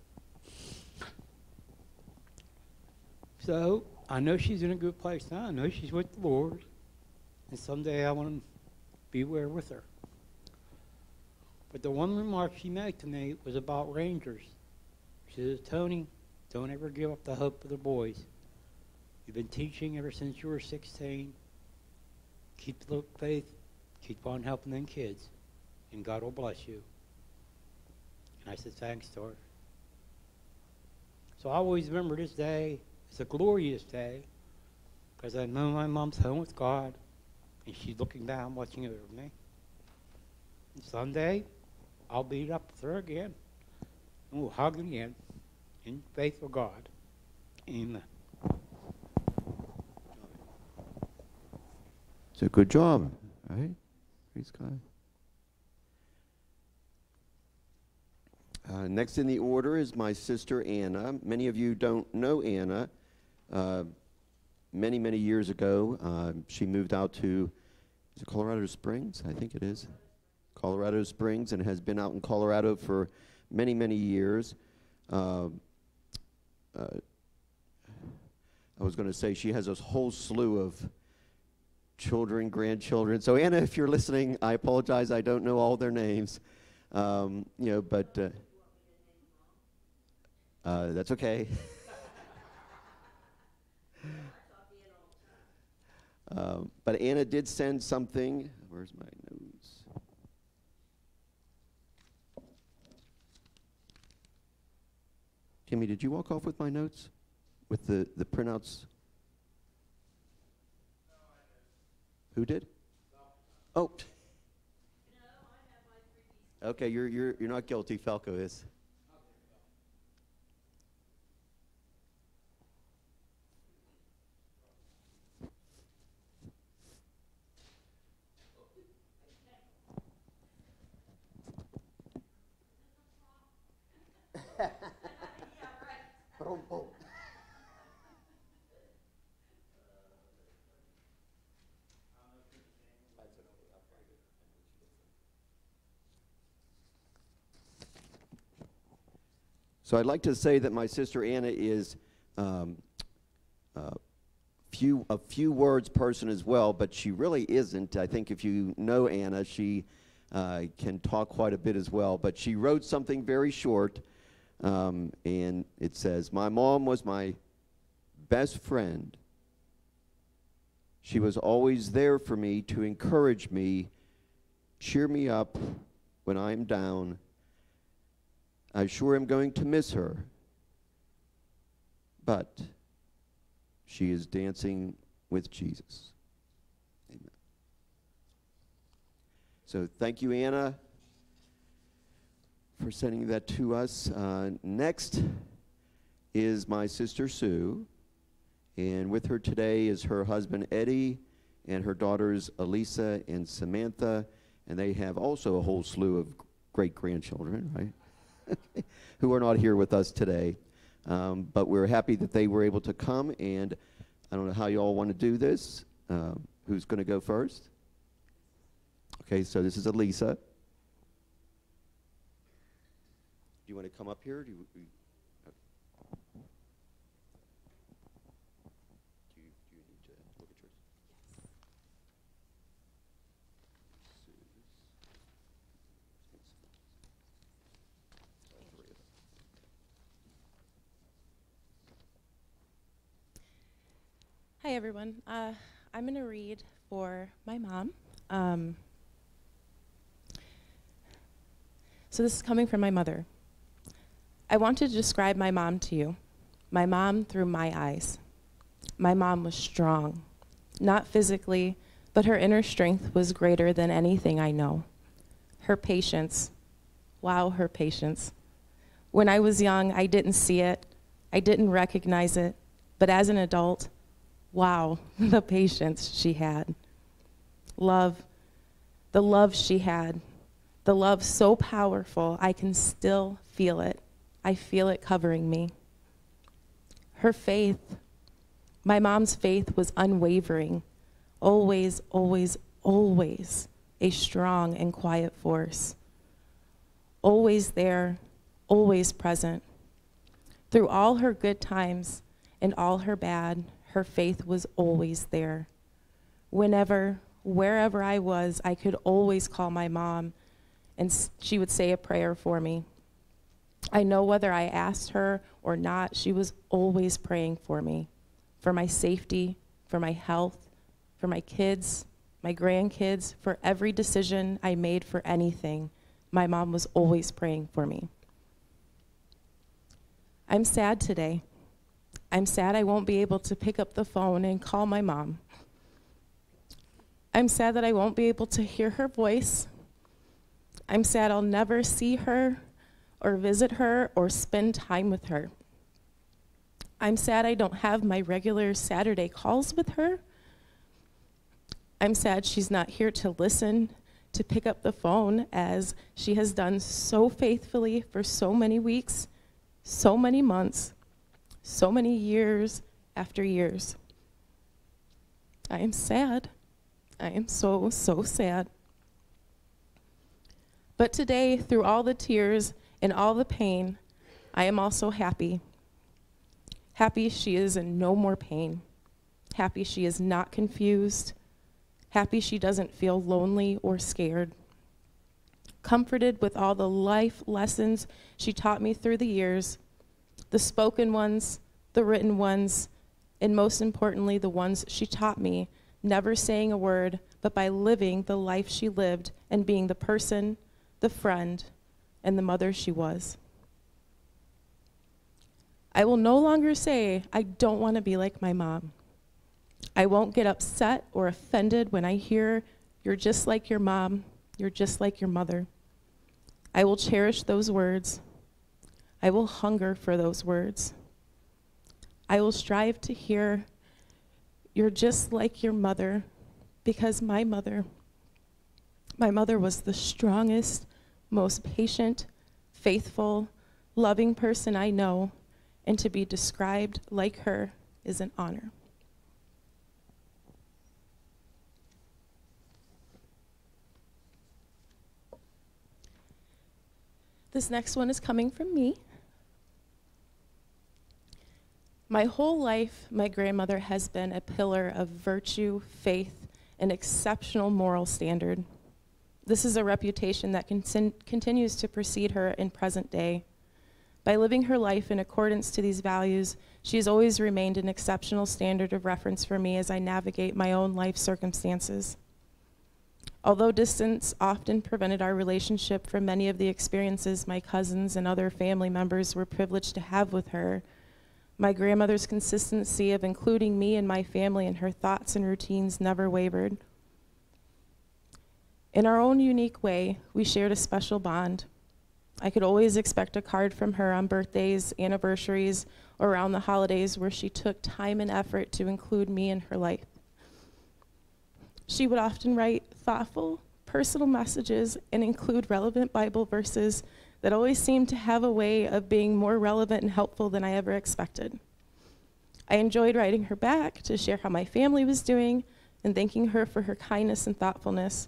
S7: So I know she's in a good place now. I know she's with the Lord, and someday I want to be there with her. But the one remark she made to me was about Rangers. She says, "Tony, don't ever give up the hope of the boys. You've been teaching ever since you were sixteen. Keep the faith. Keep on helping them kids, and God will bless you." And I said, "Thanks to her." So I always remember this day as a glorious day, because I know my mom's home with God, and she's looking down, watching over me. And Sunday, I'll meet up with her again, and we'll hug again in faith with God. Amen.
S3: So good job, right? Praise God. Uh, next in the order is my sister Anna. Many of you don't know Anna. Uh, many, many years ago, uh, she moved out to is it Colorado Springs? I think it is. Colorado Springs, and has been out in Colorado for many, many years. Uh, uh, I was going to say she has a whole slew of children, grandchildren. So Anna, if you're listening, I apologize. I don't know all their names. Um, you know, but uh, uh, that's okay. um, but Anna did send something. Where's my notes? Timmy, did you walk off with my notes? With the, the printouts? Who did? Oh. Okay, you're you're you're not guilty. Falco is. Boom, boom. So I'd like to say that my sister Anna is um, uh, few a few words person as well, but she really isn't. I think if you know Anna, she uh, can talk quite a bit as well. But she wrote something very short, um, and it says, "My mom was my best friend. She was always there for me to encourage me, cheer me up when I'm down. I sure am going to miss her, but she is dancing with Jesus." Amen. So thank you, Anna, for sending that to us. Uh, next is my sister Sue, and with her today is her husband Eddie and her daughters Elisa and Samantha, and they have also a whole slew of great-grandchildren, right? who are not here with us today. Um, but we're happy that they were able to come, and I don't know how you all want to do this. Um, who's going to go first? Okay, so this is Elisa. Do you want to come up here? Do you, do you, okay. do you, do you need to look at yours?
S8: Hi, everyone. Uh, I'm going to read for my mom. Um, so this is coming from my mother. I want to describe my mom to you. My mom through my eyes. My mom was strong, not physically, but her inner strength was greater than anything I know. Her patience. Wow, her patience. When I was young, I didn't see it. I didn't recognize it. But as an adult, wow, the patience she had. Love, the love she had. The love so powerful, I can still feel it. I feel it covering me. Her faith, my mom's faith was unwavering. Always, always, always a strong and quiet force. Always there, always present. Through all her good times and all her bad, her faith was always there. Whenever, wherever I was, I could always call my mom, and s- she would say a prayer for me. I know whether I asked her or not, she was always praying for me, for my safety, for my health, for my kids, my grandkids, for every decision I made for anything. My mom was always praying for me. I'm sad today. I'm sad I won't be able to pick up the phone and call my mom. I'm sad that I won't be able to hear her voice I'm sad I'll never see her or visit her or spend time with her. I'm sad I don't have my regular Saturday calls with her. I'm sad she's not here to listen, to pick up the phone, as she has done so faithfully for so many weeks, so many months, so many years after years. I am sad. I am so, so sad. But today, through all the tears and all the pain, I am also happy. Happy she is in no more pain. Happy she is not confused. Happy she doesn't feel lonely or scared. Comforted with all the life lessons she taught me through the years, the spoken ones, the written ones, and most importantly, the ones she taught me, never saying a word, but by living the life she lived and being the person, the friend, and the mother she was. I will no longer say I don't want to be like my mom. I won't get upset or offended when I hear you're just like your mom, you're just like your mother. I will cherish those words. I will hunger for those words. I will strive to hear you're just like your mother, because my mother, my mother was the strongest, most patient, faithful, loving person I know, and to be described like her is an honor. This next one is coming from me. My whole life, my grandmother has been a pillar of virtue, faith, and exceptional moral standard. This is a reputation that con- continues to precede her in present day. By living her life in accordance to these values, she has always remained an exceptional standard of reference for me as I navigate my own life circumstances. Although distance often prevented our relationship from many of the experiences my cousins and other family members were privileged to have with her, my grandmother's consistency of including me and my family in her thoughts and routines never wavered. In our own unique way, we shared a special bond. I could always expect a card from her on birthdays, anniversaries, or around the holidays where she took time and effort to include me in her life. She would often write thoughtful, personal messages and include relevant Bible verses that always seemed to have a way of being more relevant and helpful than I ever expected. I enjoyed writing her back to share how my family was doing and thanking her for her kindness and thoughtfulness.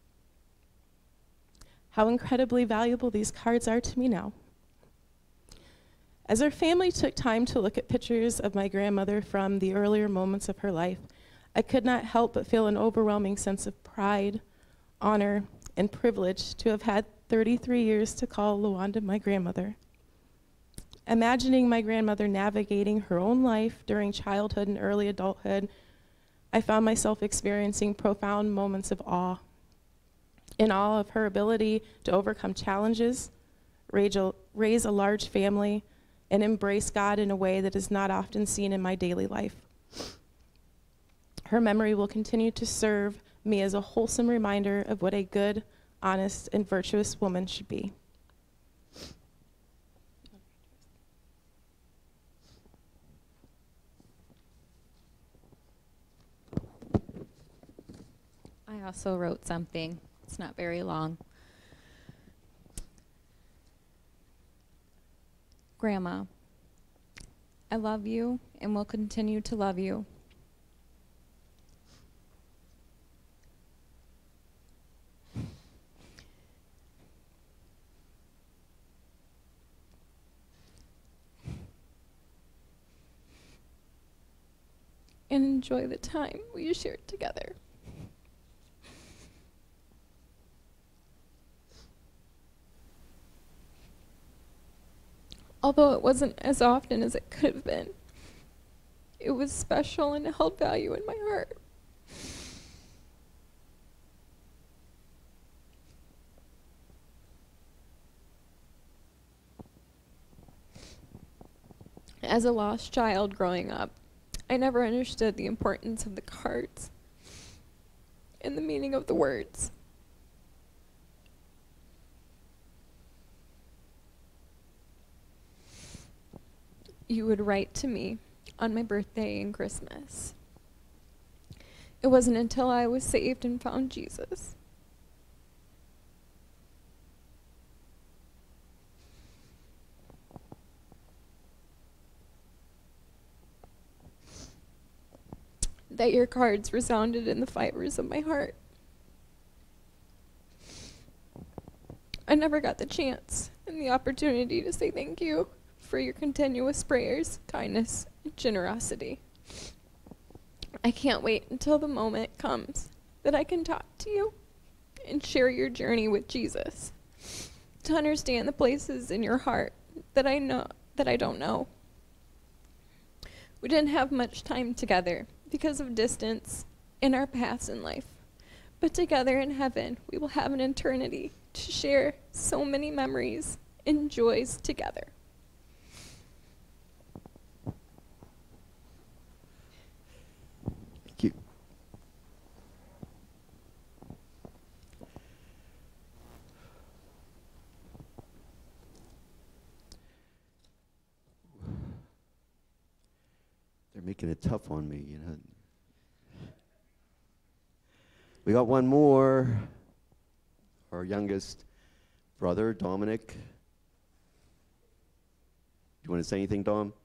S8: How incredibly valuable these cards are to me now. As our family took time to look at pictures of my grandmother from the earlier moments of her life, I could not help but feel an overwhelming sense of pride, honor, and privilege to have had thirty-three years to call Lawanda my grandmother. Imagining my grandmother navigating her own life during childhood and early adulthood, I found myself experiencing profound moments of awe. In awe of her ability to overcome challenges, raise a, raise a large family, and embrace God in a way that is not often seen in my daily life. Her memory will continue to serve me as a wholesome reminder of what a good, honest, and virtuous woman should be.
S9: I also wrote something. It's not very long. Grandma, I love you and will continue to love you. And enjoy the time we shared together. Although it wasn't as often as it could have been, it was special and held value in my heart. As a lost child growing up, I never understood the importance of the cards and the meaning of the words. you would write to me on my birthday and Christmas. It wasn't until I was saved and found Jesus that your cards resounded in the fibers of my heart. I never got the chance and the opportunity to say thank you for your continuous prayers, kindness, and generosity. I can't wait until the moment comes that I can talk to you and share your journey with Jesus, to understand the places in your heart that I know that I don't know. We didn't have much time together because of distance in our paths in life, but together in heaven we will have an eternity to share so many memories and joys together.
S3: Thank you. They're making it tough on me, you know. We got one more. Our youngest brother, Dominic. Do you want to say anything, Dom?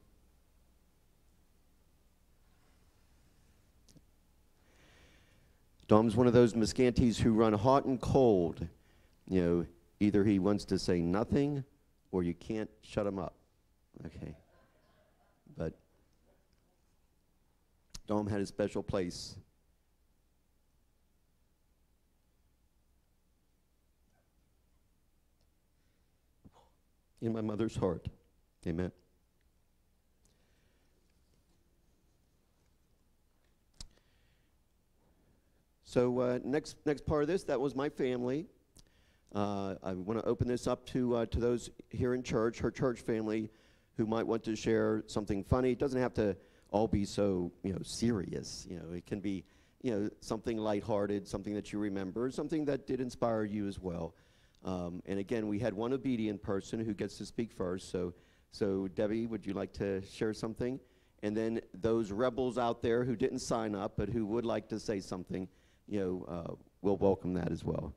S3: Dom's one of those Muscantes who run hot and cold. You know, either he wants to say nothing or you can't shut him up. Okay. But Dom had a special place in my mother's heart. Amen. So uh, next next part of this, that was my family. Uh, I want to open this up to uh, to those here in church, her church family, who might want to share something funny. It doesn't have to all be so, you know, serious. You know, it can be, you know, something lighthearted, something that you remember, something that did inspire you as well. Um, and again, we had one obedient person who gets to speak first. So, so Debbie, would you like to share something? And then those rebels out there who didn't sign up but who would like to say something, you know, uh, we'll welcome that as well.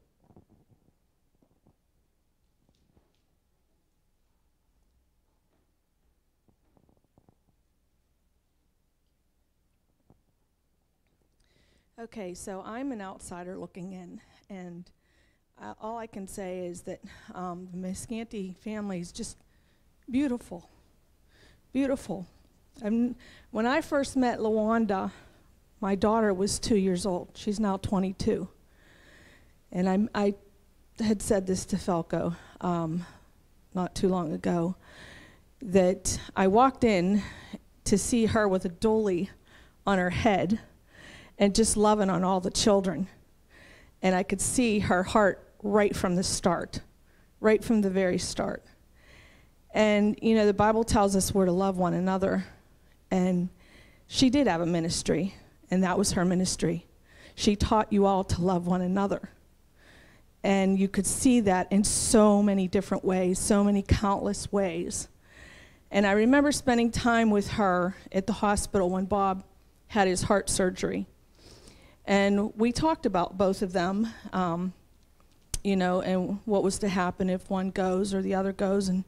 S10: Okay, so I'm an outsider looking in, and Uh, all I can say is that um, the Muscante family is just beautiful, beautiful. And when I first met Lawanda, my daughter was two years old. She's now twenty-two. And I'm, I had said this to Falco um, not too long ago, that I walked in to see her with a dolly on her head and just loving on all the children. And I could see her heart right from the start, right from the very start. And, you know, the Bible tells us we're to love one another. And she did have a ministry, and that was her ministry. She taught you all to love one another. And you could see that in so many different ways, so many countless ways. And I remember spending time with her at the hospital when Bob had his heart surgery. And we talked about both of them, um, you know, and what was to happen if one goes or the other goes. And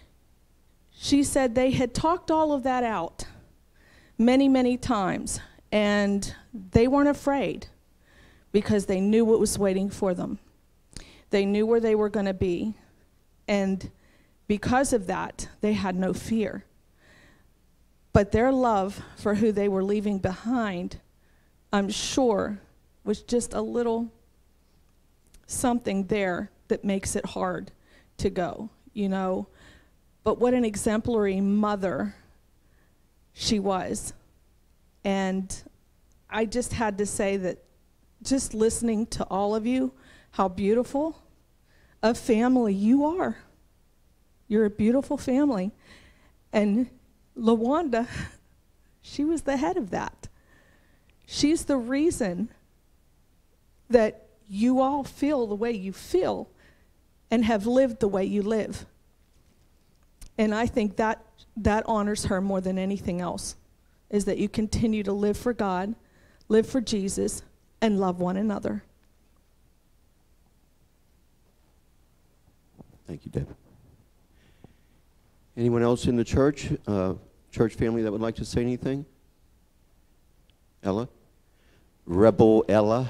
S10: she said they had talked all of that out many, many times. And they weren't afraid because they knew what was waiting for them. They knew where they were going to be. And because of that, they had no fear. But their love for who they were leaving behind, I'm sure, was just a little something there that makes it hard to go, you know. But what an exemplary mother she was. And I just had to say that just listening to all of you, how beautiful a family you are. You're a beautiful family. And Lawanda, she was the head of that. She's the reason that you all feel the way you feel and have lived the way you live. And I think that that honors her more than anything else, is that you continue to live for God, live for Jesus, and love one another.
S3: Thank you, Deb. Anyone else in the church, uh, church family that would like to say anything? Ella? Rebel Ella?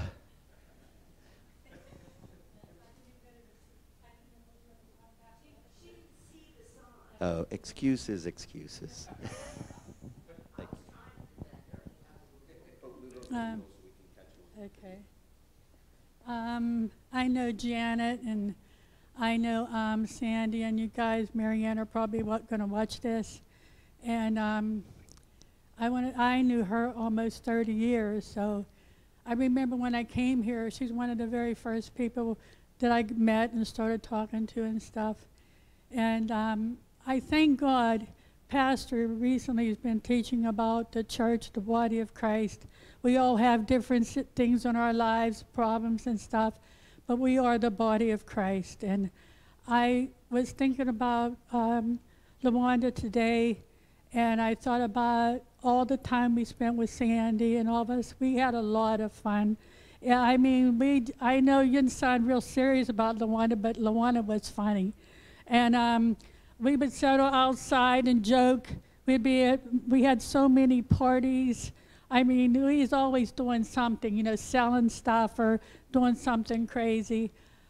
S3: Oh, excuses, excuses.
S11: Um, okay. Um, I know Janet and I know um, Sandy, and you guys, Marianne, are probably going to watch this. And um, I wanted, I knew her almost thirty years, so I remember when I came here, she's one of the very first people that I met and started talking to and stuff. And um, I thank God, Pastor recently has been teaching about the church, the body of Christ. We all have different things in our lives, problems and stuff, but we are the body of Christ. And I was thinking about um, Lawanda today, and I thought about all the time we spent with Sandy and all of us. We had a lot of fun. Yeah, I mean, we. I know you didn't sound real serious about Lawanda, but Lawanda was funny. And um, we would settle outside and joke. We'd be at, we had so many parties. I mean, he's always doing something, you know, selling stuff or doing something crazy.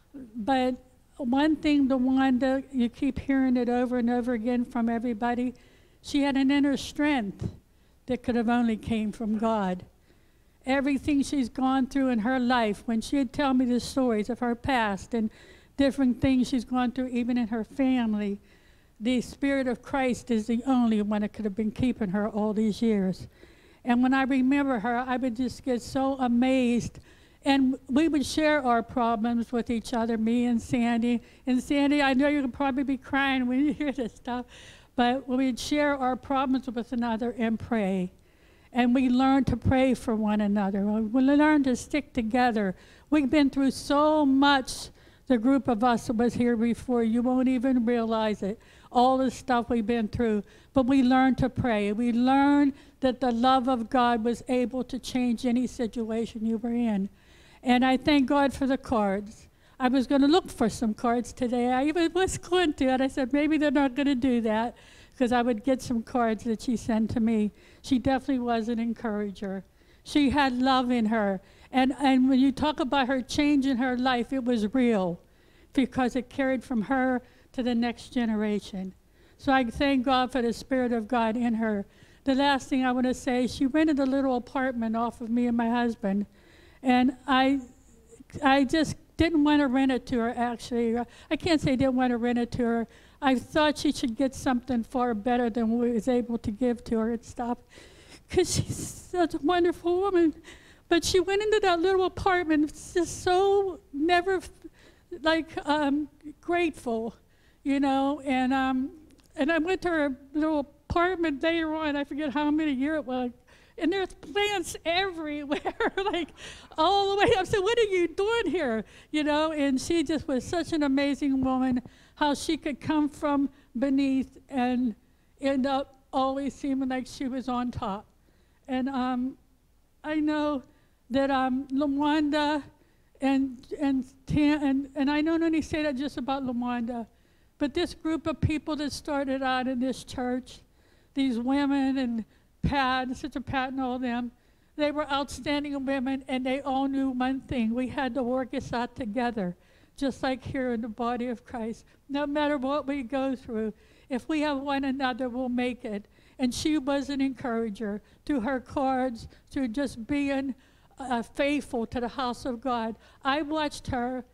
S11: But one thing, Lawanda, you keep hearing it over and over again from everybody, she had an inner strength that could have only came from God. Everything she's gone through in her life, when she'd tell me the stories of her past and different things she's gone through, even in her family, the Spirit of Christ is the only one that could have been keeping her all these years. And when I remember her, I would just get so amazed. And we would share our problems with each other, me and Sandy. And Sandy, I know you could probably be crying when you hear this stuff, but we'd share our problems with another and pray. And we learned to pray for one another. We learned to stick together. We've been through so much, the group of us that was here before. You won't even realize it, all the stuff we've been through. But we learned to pray. We learned that the love of God was able to change any situation you were in. And I thank God for the cards. I was going to look for some cards today. I even was going to, and I said, maybe they're not going to do that, because I would get some cards that she sent to me. She definitely was an encourager. She had love in her. And, and when you talk about her changing her life, it was real, because it carried from her to the next generation. So I thank God for the Spirit of God in her. The last thing I want to say, she rented a little apartment off of me and my husband. And I, I just didn't want to rent it to her, actually. I can't say I didn't want to rent it to her. I thought she should get something far better than we was able to give to her and stuff, because she's such a wonderful woman. But she went into that little apartment, just so never, like, um, grateful, you know. And um, and I went to her little apartment later on. I forget how many years it was. And there's plants everywhere, like all the way up. So what are you doing here? You know, and she just was such an amazing woman, how she could come from beneath and end up always seeming like she was on top. And um, I know that um, Lawanda and, and, and, and I don't only say that just about Lawanda, but this group of people that started out in this church, these women and Pat, Sister Pat and all them, they were outstanding women, and they all knew one thing. We had to work this out together, just like here in the body of Christ. No matter what we go through, if we have one another, we'll make it. And she was an encourager through her cards, through just being uh, faithful to the house of God. I watched her,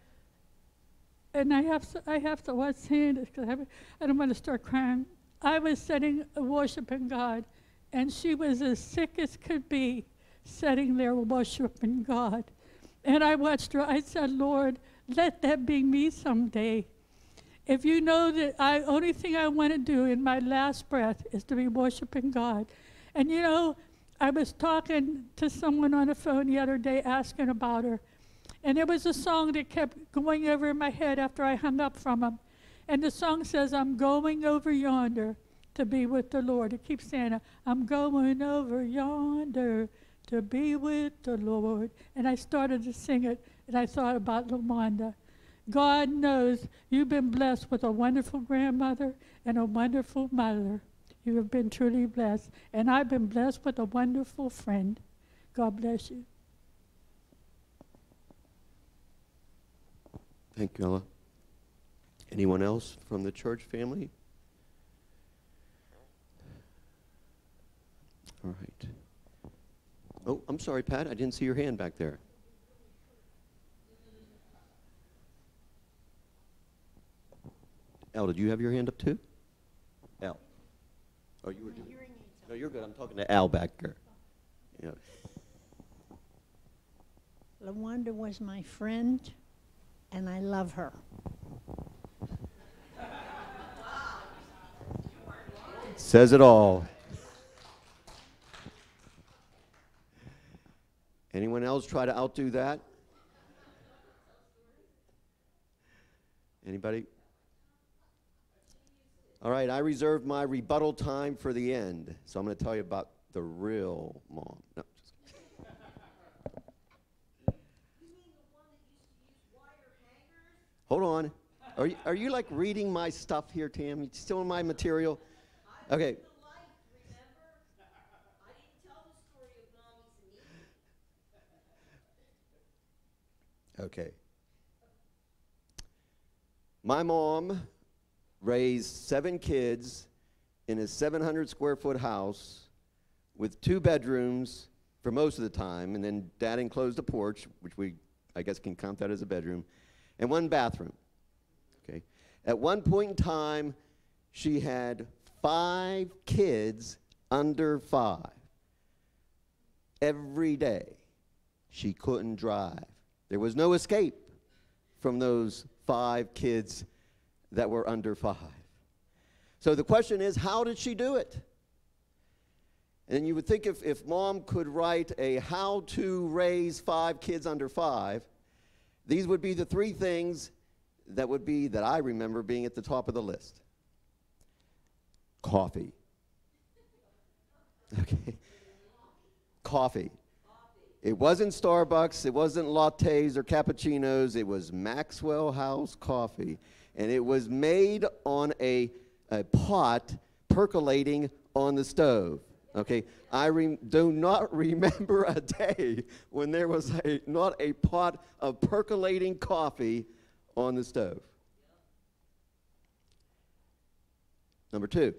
S11: and I have to, I have to watch saying this because I, I don't want to start crying. I was sitting worshiping God, and she was as sick as could be, sitting there worshiping God. And I watched her. I said, Lord, let that be me someday. If you know that I only thing I want to do in my last breath is to be worshiping God. And you know, I was talking to someone on the phone the other day asking about her. And there was a song that kept going over in my head after I hung up from him. And the song says, I'm going over yonder to be with the Lord. It keeps saying, I'm going over yonder to be with the Lord. And I started to sing it, and I thought about Lawanda. God knows you've been blessed with a wonderful grandmother and a wonderful mother. You have been truly blessed. And I've been blessed with a wonderful friend. God bless you.
S3: Thank you, Ella. Anyone else from the church family? All right. Oh, I'm sorry, Pat. I didn't see your hand back there. Al, did you have your hand up too? Al. Oh, you were doing it. No, you're good. I'm talking to Al back there. Yeah.
S12: Lawanda was my friend, and I love her.
S3: Says it all. Anyone else try to outdo that? Anybody? All right, I reserved my rebuttal time for the end, so I'm going to tell you about the real mom. No, just kidding. Hold on. Are you, are you like reading my stuff here, Tam? You still in my material? Okay. Okay. My mom raised seven kids in a seven hundred square foot house with two bedrooms for most of the time, and then Dad enclosed a porch, which we, I guess, can count that as a bedroom, and one bathroom. Okay. At one point in time, she had five kids under five. Every day, she couldn't drive. There was no escape from those five kids that were under five. So the question is, how did she do it? And you would think if, if mom could write a how to raise five kids under five, these would be the three things that would be, that I remember being at the top of the list. Coffee. Okay. Coffee. It wasn't Starbucks, it wasn't lattes or cappuccinos, it was Maxwell House coffee. And it was made on a, a pot percolating on the stove. Okay, I re do not remember a day when there was a, not a pot of percolating coffee on the stove. Number two,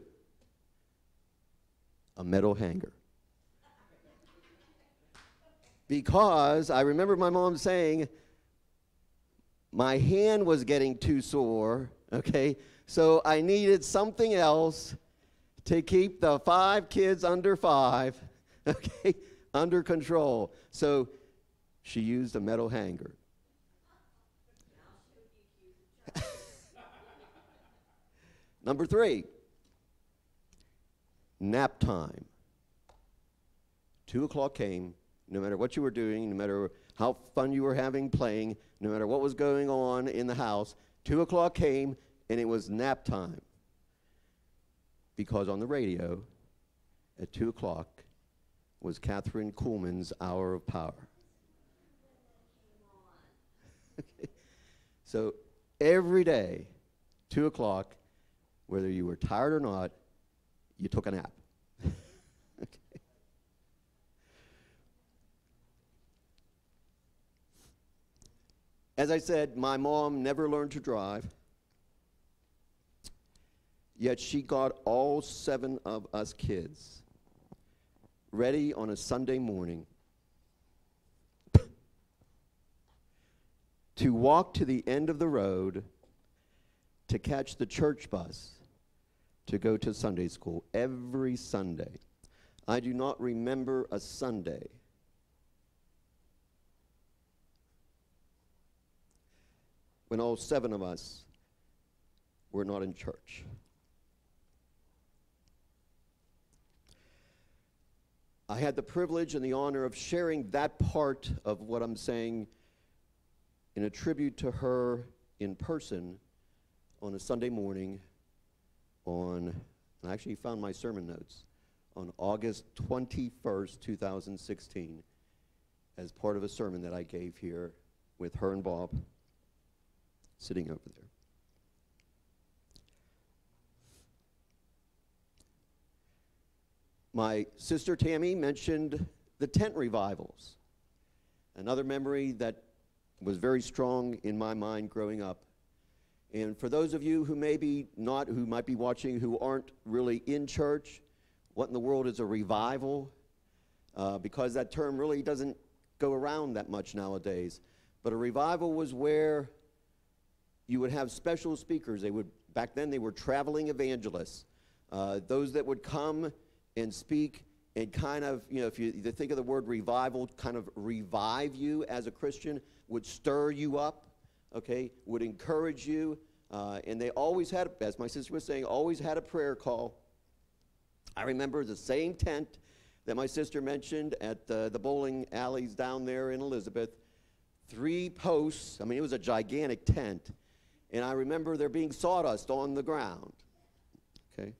S3: a metal hanger. Because I remember my mom saying, my hand was getting too sore, okay? So I needed something else to keep the five kids under five, okay, under control. So she used a metal hanger. Number three, nap time. Two o'clock came. No matter what you were doing, no matter how fun you were having playing, no matter what was going on in the house, two o'clock came and it was nap time. Because on the radio at two o'clock was Catherine Kuhlman's Hour of Power. Okay. So every day, two o'clock, whether you were tired or not, you took a nap. Okay. As I said, my mom never learned to drive, yet she got all seven of us kids ready on a Sunday morning to walk to the end of the road to catch the church bus to go to Sunday school every Sunday. I do not remember a Sunday when all seven of us were not in church. I had the privilege and the honor of sharing that part of what I'm saying in a tribute to her in person on a Sunday morning on, I actually found my sermon notes, on August twenty-first, two thousand sixteen, as part of a sermon that I gave here with her and Bob sitting over there. My sister Tammy mentioned the tent revivals. Another memory that was very strong in my mind growing up. And for those of you who maybe not, who might be watching, who aren't really in church, what in the world is a revival? Uh, because that term really doesn't go around that much nowadays. But a revival was where you would have special speakers. They would, back then they were traveling evangelists. Uh, those that would come and speak and kind of, you know, if you, you think of the word revival, kind of revive you as a Christian, would stir you up, okay, would encourage you. Uh, and they always had, as my sister was saying, always had a prayer call. I remember the same tent that my sister mentioned at uh, the bowling alleys down there in Elizabeth. Three posts, I mean, it was a gigantic tent. And I remember there being sawdust on the ground, okay?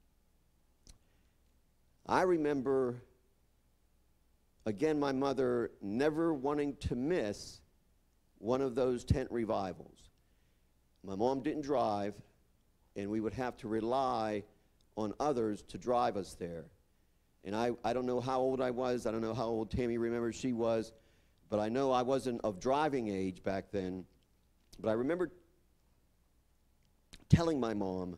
S3: I remember, again, my mother never wanting to miss one of those tent revivals. My mom didn't drive, and we would have to rely on others to drive us there. And I, I don't know how old I was. I don't know how old Tammy remembers she was, but I know I wasn't of driving age back then. But I remember telling my mom,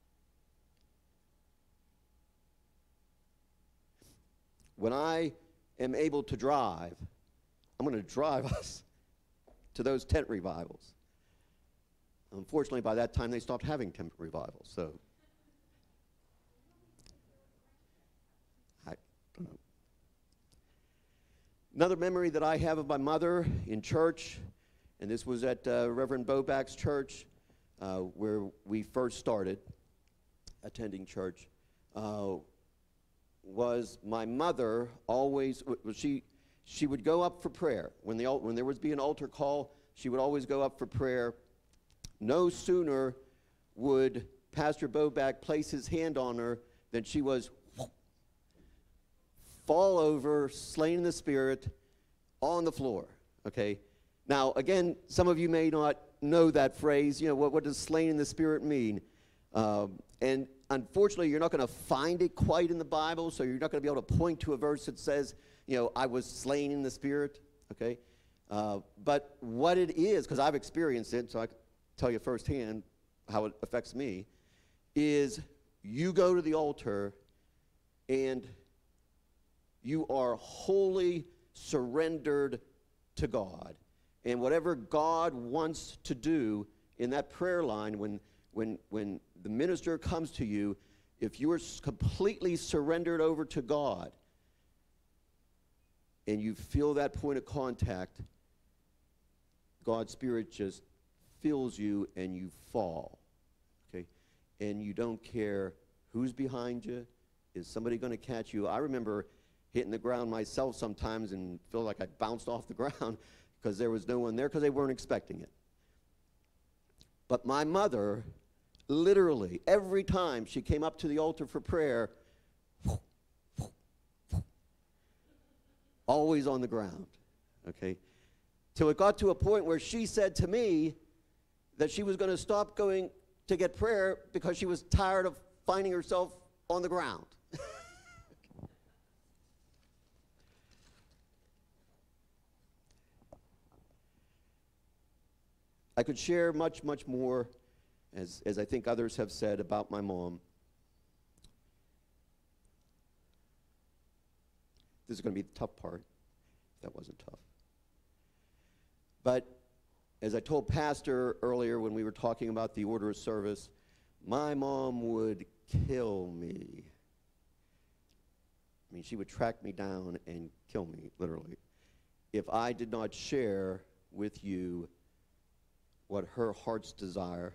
S3: when I am able to drive, I'm going to drive us to those tent revivals. Unfortunately, by that time, they stopped having tent revivals, so I don't know. Another memory that I have of my mother in church, and this was at uh, Reverend Boback's church, uh, where we first started attending church, uh, was my mother always, she, she would go up for prayer. When, the, when there would be an altar call, she would always go up for prayer. No sooner would Pastor Boback place his hand on her than she was fall over, slain in the Spirit, on the floor, okay? Now, again, some of you may not know that phrase. You know, what, what does slain in the Spirit mean? Um, and unfortunately, you're not going to find it quite in the Bible, so you're not going to be able to point to a verse that says, you know, I was slain in the Spirit, okay? Uh, but what it is, because I've experienced it, so I can tell you firsthand how it affects me, is you go to the altar and you are wholly surrendered to God. And whatever God wants to do in that prayer line, when, when, when the minister comes to you, if you are completely surrendered over to God and you feel that point of contact, God's Spirit just fills you and you fall, okay? And you don't care who's behind you. Is somebody going to catch you? I remember hitting the ground myself sometimes and feel like I bounced off the ground because there was no one there because they weren't expecting it. But my mother, literally, every time she came up to the altar for prayer, always on the ground, okay? Till it got to a point where she said to me that she was going to stop going to get prayer because she was tired of finding herself on the ground. I could share much, much more, as, as I think others have said, about my mom. This is going to be the tough part. That wasn't tough. But as I told Pastor earlier when we were talking about the order of service, my mom would kill me. I mean, she would track me down and kill me, literally, if I did not share with you what her heart's desire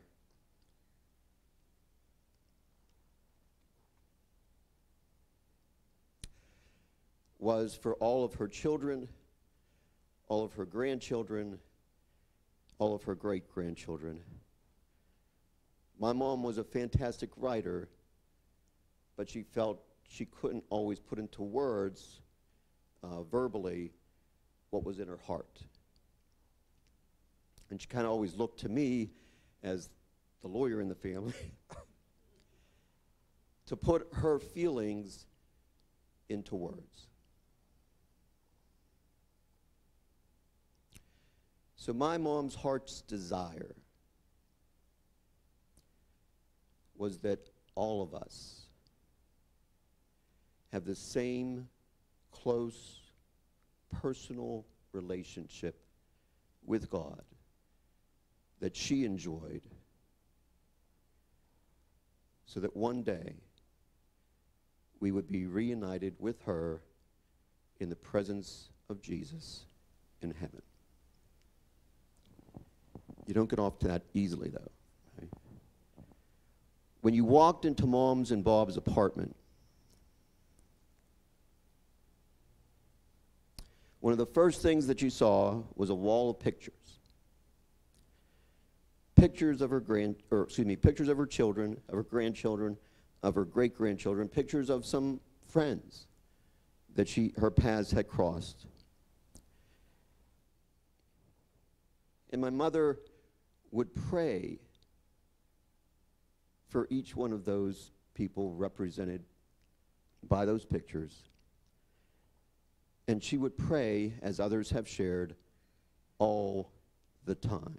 S3: was for all of her children, all of her grandchildren, all of her great-grandchildren, My mom was a fantastic writer, but she felt she couldn't always put into words, uh, verbally, what was in her heart. And she kind of always looked to me as the lawyer in the family to put her feelings into words. So my mom's heart's desire was that all of us have the same close, personal relationship with God that she enjoyed, so that one day we would be reunited with her in the presence of Jesus in heaven. You don't get off to that easily, though. Right? When you walked into Mom's and Bob's apartment, one of the first things that you saw was a wall of pictures. Pictures of her grand, or excuse me, pictures of her children, of her grandchildren, of her great-grandchildren, pictures of some friends that she, her paths had crossed. And my mother would pray for each one of those people represented by those pictures. And she would pray, as others have shared, all the time.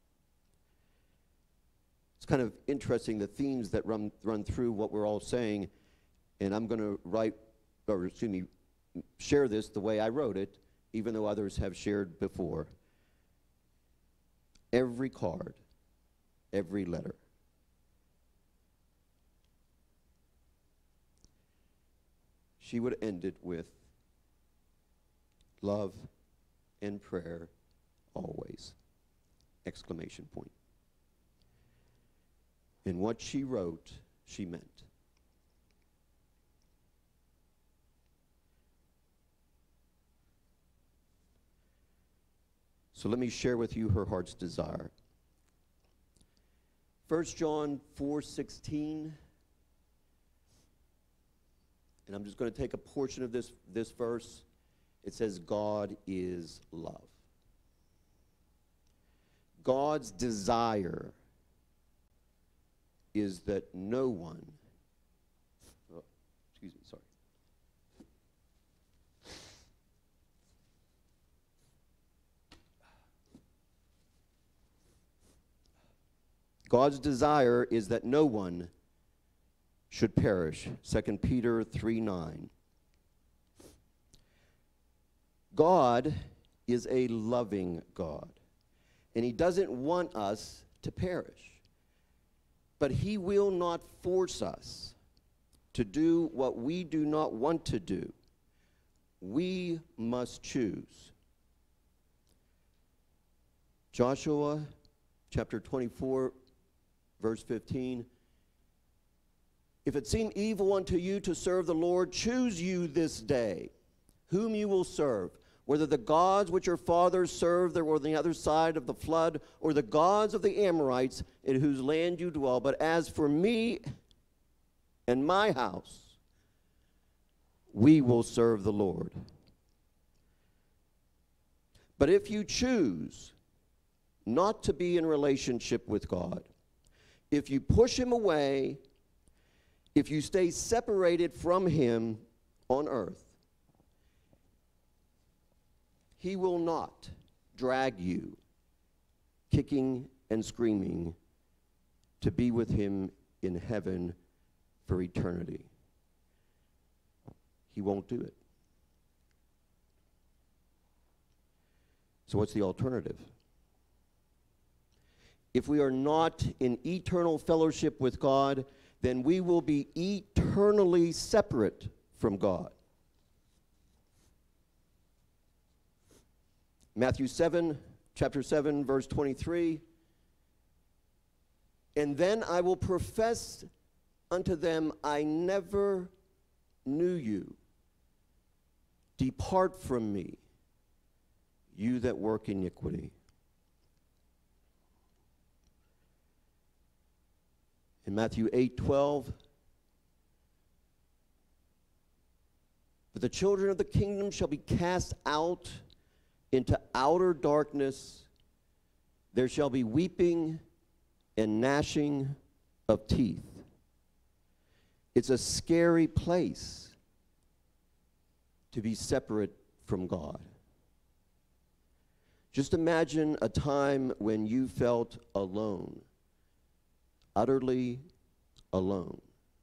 S3: It's kind of interesting, the themes that run, run through what we're all saying, and I'm going to write, or excuse me, share this the way I wrote it, even though others have shared before. Every card, every letter. She would end it with love and prayer always, exclamation point. And what she wrote, she meant. So let me share with you her heart's desire. First John four sixteen, and I'm just going to take a portion of this, this verse. It says, God is love. God's desire is that no one, oh, excuse me, sorry. God's desire is that no one should perish. Second Peter three nine. God is a loving God, and he doesn't want us to perish. But he will not force us to do what we do not want to do. We must choose. Joshua chapter twenty-four, verse fifteen. If it seem evil unto you to serve the Lord, choose you this day whom you will serve, whether the gods which your fathers served that were on the other side of the flood, or the gods of the Amorites in whose land you dwell. But as for me and my house, we will serve the Lord. But if you choose not to be in relationship with God, if you push him away, if you stay separated from him on earth, he will not drag you, kicking and screaming, to be with him in heaven for eternity. He won't do it. So what's the alternative? If we are not in eternal fellowship with God, then we will be eternally separate from God. Matthew seven, chapter seven, verse twenty-three. And then I will profess unto them, I never knew you. Depart from me, you that work iniquity. In Matthew eight twelve, but the children of the kingdom shall be cast out into outer darkness. There shall be weeping and gnashing of teeth. It's a scary place to be separate from God. Just imagine a time when you felt alone, utterly alone.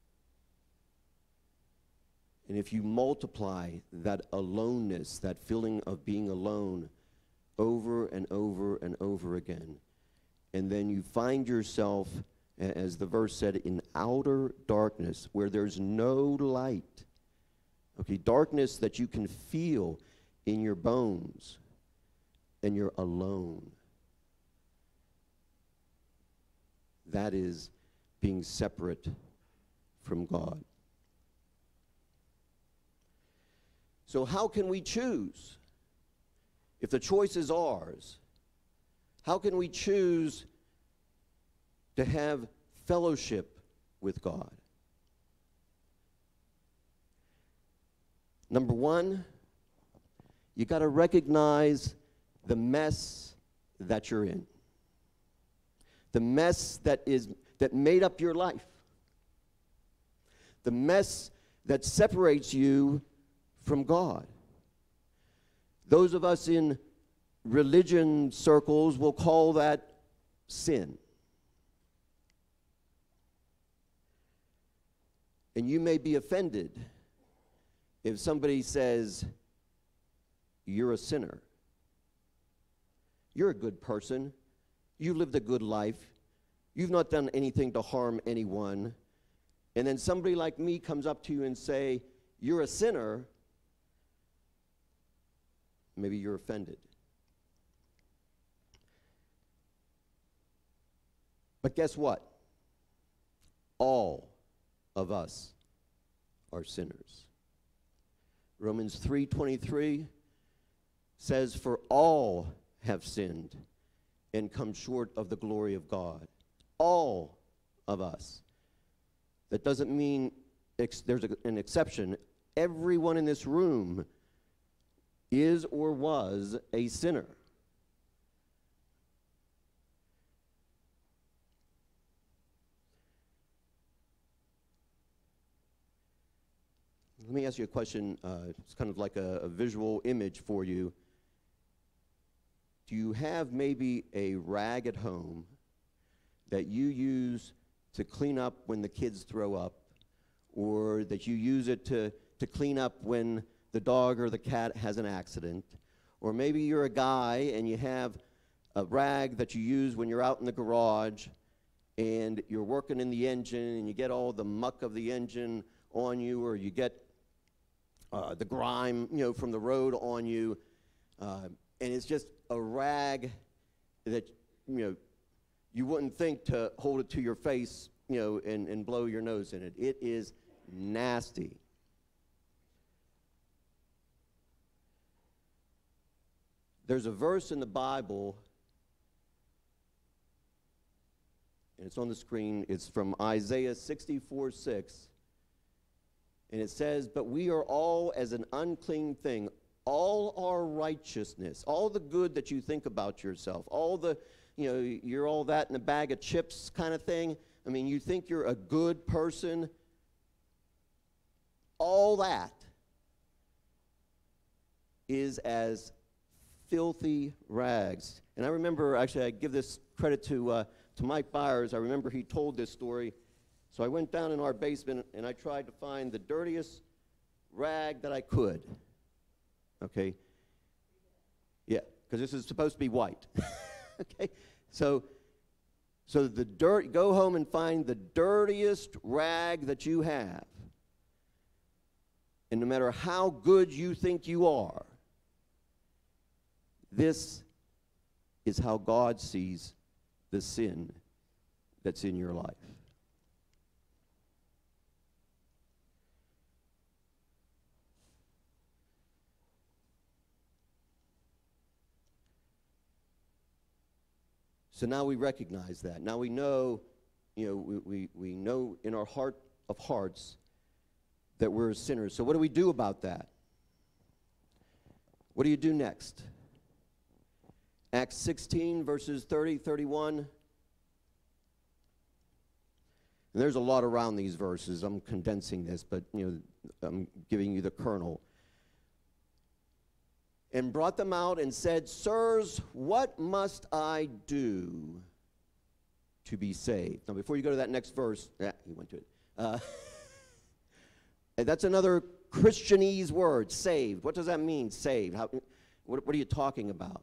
S3: And if you multiply that aloneness, that feeling of being alone over and over and over again, and then you find yourself, as the verse said, in outer darkness where there's no light. Okay, darkness that you can feel in your bones, and you're alone. That is being separate from God. So how can we choose? If the choice is ours, how can we choose to have fellowship with God? Number one, you got to recognize the mess that you're in. The mess that is that made up your life. The mess that separates you from God. Those of us in religion circles will call that sin. And you may be offended if somebody says, you're a sinner. You're a good person. You lived a good life. You've not done anything to harm anyone. And then somebody like me comes up to you and say, you're a sinner. Maybe you're offended. But guess what? All of us are sinners. Romans three twenty-three says, for all have sinned and come short of the glory of God. All of us. That doesn't mean ex- there's a, an exception. Everyone in this room is or was a sinner. Let me ask you a question. Uh, it's kind of like a, a visual image for you. Do you have maybe a rag at home that you use to clean up when the kids throw up, or that you use it to, to clean up when the dog or the cat has an accident? Or maybe you're a guy and you have a rag that you use when you're out in the garage and you're working in the engine and you get all the muck of the engine on you, or you get uh, the grime, you know, from the road on you, uh, and it's just a rag that, you know, you wouldn't think to hold it to your face, you know, and, and blow your nose in it. It is nasty. There's a verse in the Bible, and it's on the screen. It's from Isaiah sixty-four six. And it says, but we are all as an unclean thing. All our righteousness, all the good that you think about yourself, all the, you know, you're all that in a bag of chips kind of thing. I mean, you think you're a good person. All that is as filthy rags. And I remember, actually, I give this credit to uh, to Mike Byers. I remember he told this story. So I went down in our basement and I tried to find the dirtiest rag that I could. Okay? Yeah, because this is supposed to be white. Okay? So, so the dirt, go home and find the dirtiest rag that you have. And no matter how good you think you are, this is how God sees the sin that's in your life. So now we recognize that. Now we know you know, we, we, we know in our heart of hearts that we're sinners. So what do we do about that? What do you do next? Acts sixteen, verses thirty, thirty-one. And there's a lot around these verses. I'm condensing this, but you know, I'm giving you the kernel. And brought them out and said, Sirs, what must I do to be saved? Now, before you go to that next verse, yeah, he went to it. Uh, that's another Christianese word, saved. What does that mean, saved? How, what, what are you talking about?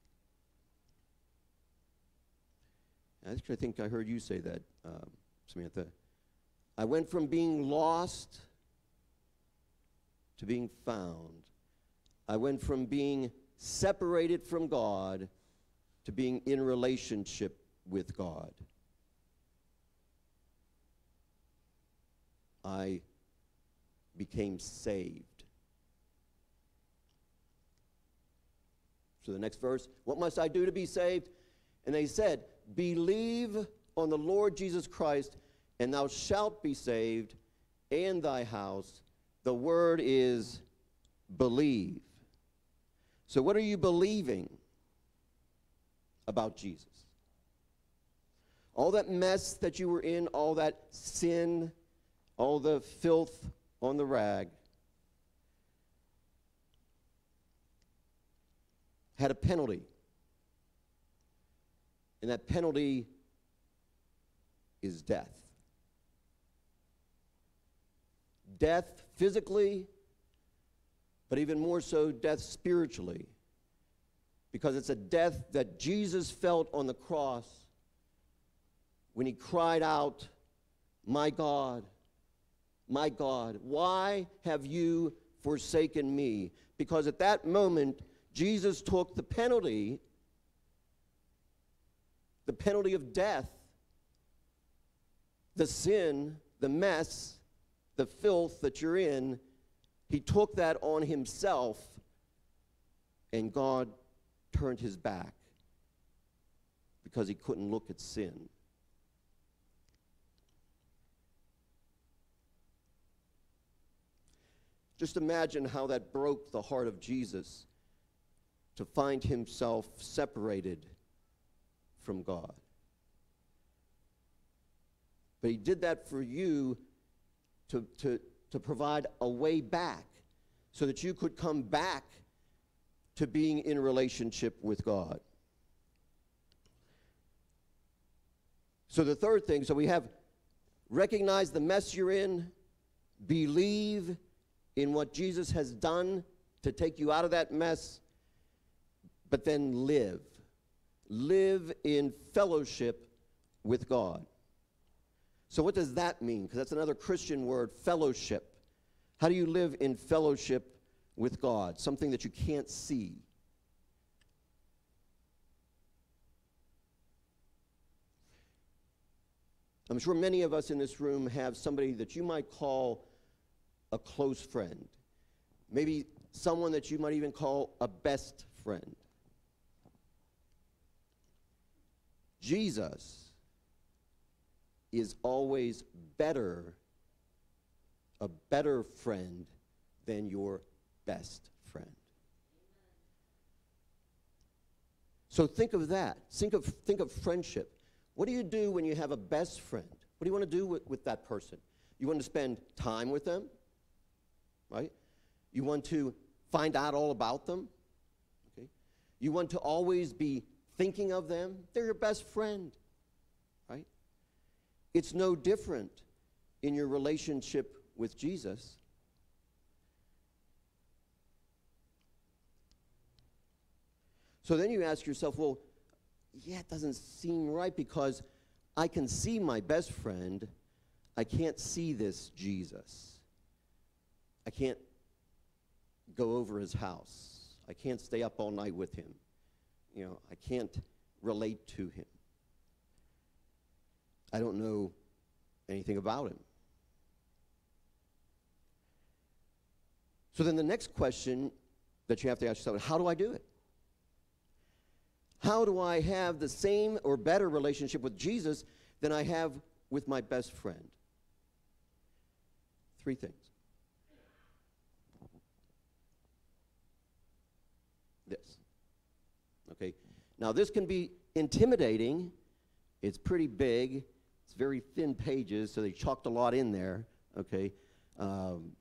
S3: Actually, I think I heard you say that, uh, Samantha. I went from being lost to being found. I went from being separated from God to being in relationship with God. I became saved. So the next verse, what must I do to be saved? And they said, believe on the Lord Jesus Christ, and thou shalt be saved, and thy house. The word is believe. So what are you believing about Jesus? All that mess that you were in, all that sin, all the filth on the rag, had a penalty. And that penalty is death. Death physically, but even more so, death spiritually. Because it's a death that Jesus felt on the cross when he cried out, my God, my God, why have you forsaken me? Because at that moment, Jesus took the penalty, the penalty of death, the sin, the mess, the filth that you're in. He took that on himself, and God turned his back because he couldn't look at sin. Just imagine how that broke the heart of Jesus to find himself separated from God. But he did that for you to, to, to provide a way back so that you could come back to being in relationship with God. So the third thing, so we have recognize the mess you're in, believe in what Jesus has done to take you out of that mess, but then live. Live in fellowship with God. So what does that mean? Because that's another Christian word, fellowship. How do you live in fellowship with God? Something that you can't see. I'm sure many of us in this room have somebody that you might call a close friend. Maybe someone that you might even call a best friend. Jesus is always better, a better friend than your best friend. So think of that. Think of, think of friendship. What do you do when you have a best friend? What do you want to do with, with that person? You want to spend time with them, right? You want to find out all about them, okay? You want to always be thinking of them. They're your best friend, right? It's no different in your relationship with Jesus. So then you ask yourself, well, yeah, it doesn't seem right because I can see my best friend. I can't see this Jesus. I can't go over his house. I can't stay up all night with him. You know, I can't relate to him. I don't know anything about him. So then the next question that you have to ask yourself, how do I do it? How do I have the same or better relationship with Jesus than I have with my best friend? Three things. This. Okay. Now, this can be intimidating. It's pretty big. It's very thin pages, so they chalked a lot in there. Okay. Um,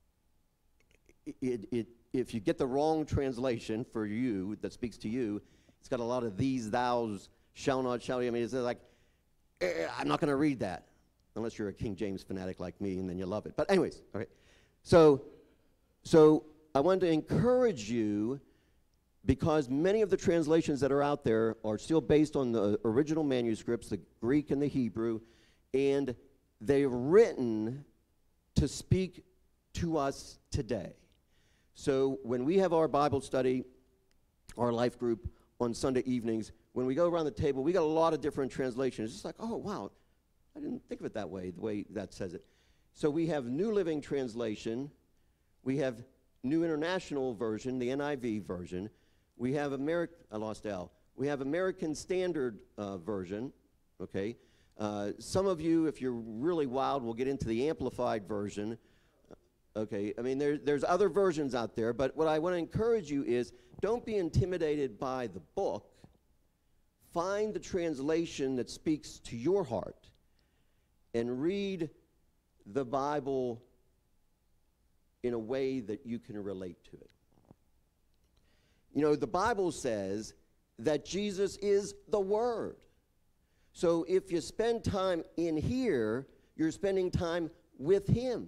S3: it, it, if you get the wrong translation for you that speaks to you, it's got a lot of these, thous, shall not, shall. I mean, it's like, eh, I'm not going to read that unless you're a King James fanatic like me, and then you love it. But anyways, okay. So, so I wanted to encourage you, because many of the translations that are out there are still based on the original manuscripts, the Greek and the Hebrew, and they're written to speak to us today. So when we have our Bible study, our life group on Sunday evenings, when we go around the table, we got a lot of different translations. It's just like, oh, wow, I didn't think of it that way, the way that says it. So we have New Living Translation. We have New International Version, the N I V version. We have American, I lost L. We have American Standard uh, Version, okay? Uh, some of you, if you're really wild, will get into the Amplified Version, okay? I mean, there, there's other versions out there, but what I want to encourage you is don't be intimidated by the book. Find the translation that speaks to your heart and read the Bible in a way that you can relate to it. You know, the Bible says that Jesus is the Word. So if you spend time in here, you're spending time with Him.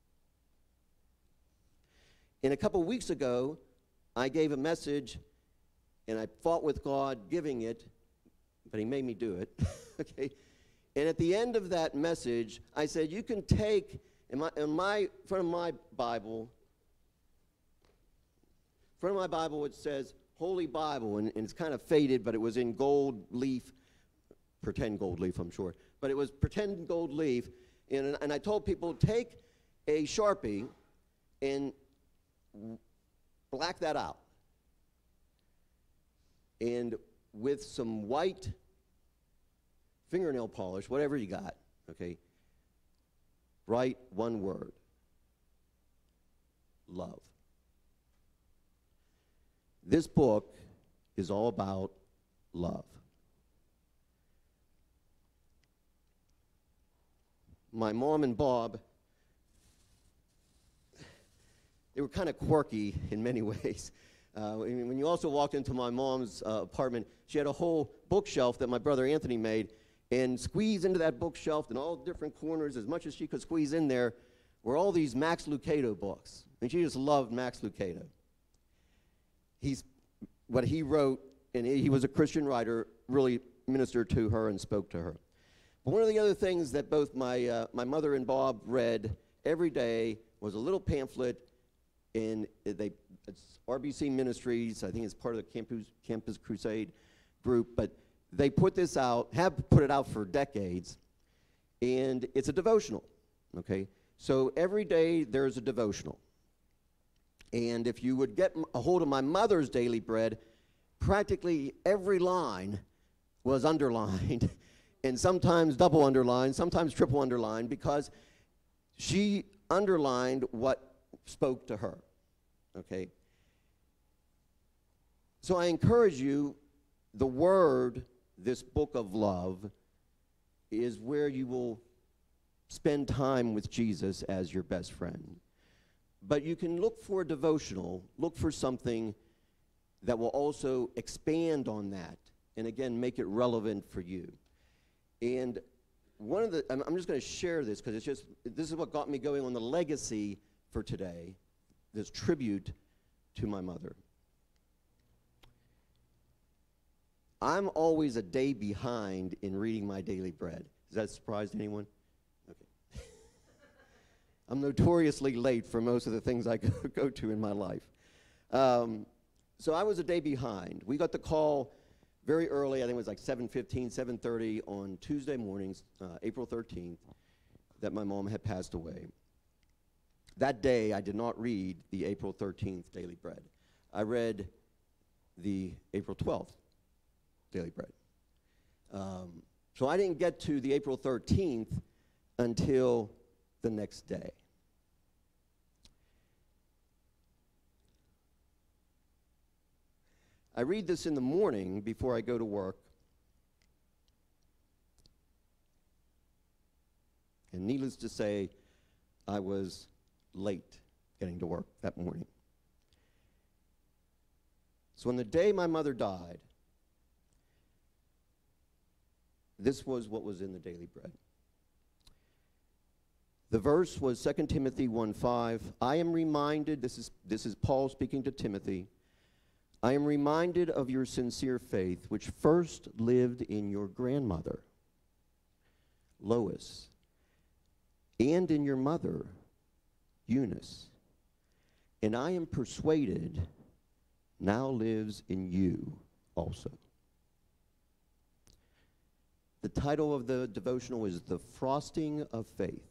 S3: And a couple weeks ago, I gave a message, and I fought with God giving it, but He made me do it, okay? And at the end of that message, I said, you can take, in my, in my in front of my Bible, in front of my Bible, it says Holy Bible, and, and it's kind of faded, but it was in gold leaf, pretend gold leaf, I'm sure, but it was pretend gold leaf, and, and I told people, take a Sharpie and black that out, and with some white fingernail polish, whatever you got, okay, write one word: love. This book is all about love. My mom and Bob, they were kind of quirky in many ways. Uh, when you also walked into my mom's uh, apartment, she had a whole bookshelf that my brother Anthony made, and squeezed into that bookshelf in all different corners, as much as she could squeeze in there, were all these Max Lucado books. And she just loved Max Lucado. He's, what he wrote, and he was a Christian writer, really ministered to her and spoke to her. But one of the other things that both my, uh, my mother and Bob read every day was a little pamphlet, and they, it's R B C Ministries, I think it's part of the Campus, Campus Crusade group, but they put this out, have put it out for decades, and it's a devotional, okay? So every day there's a devotional. And if you would get a hold of my mother's Daily Bread, practically every line was underlined, and sometimes double underlined, sometimes triple underlined, because she underlined what spoke to her, okay? So I encourage you, the Word, this book of love, is where you will spend time with Jesus as your best friend. But you can look for a devotional, look for something that will also expand on that, and again, make it relevant for you. And one of the, I'm, I'm just going to share this because it's just, this is what got me going on the legacy for today, this tribute to my mother. I'm always a day behind in reading my daily bread. Does that surprise anyone? Okay. I'm notoriously late for most of the things I go, go to in my life. Um, so I was a day behind. We got the call very early, I think it was like seven fifteen, seven thirty on Tuesday mornings, uh, April thirteenth, that my mom had passed away. That day, I did not read the April thirteenth Daily Bread. I read the April twelfth Daily Bread. Um, So I didn't get to the April thirteenth until the next day. I read this in the morning before I go to work. And needless to say, I was late getting to work that morning. So on the day my mother died, this was what was in the Daily Bread. The verse was Second Timothy one five. I am reminded, this is, this is Paul speaking to Timothy, I am reminded of your sincere faith, which first lived in your grandmother, Lois, and in your mother, Eunice. And I am persuaded now lives in you also. The title of the devotional is The Frosting of Faith.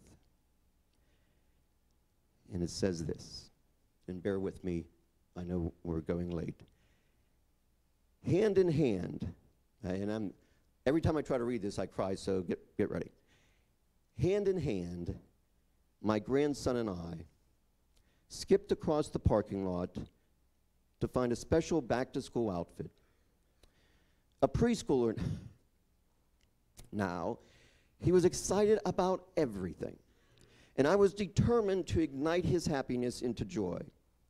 S3: And it says this, and bear with me, I know we're going late. Hand in hand, and I'm every time I try to read this, I cry, so get, get ready. Hand in hand, my grandson and I skipped across the parking lot to find a special back-to-school outfit. A preschooler. Now, he was excited about everything, and I was determined to ignite his happiness into joy.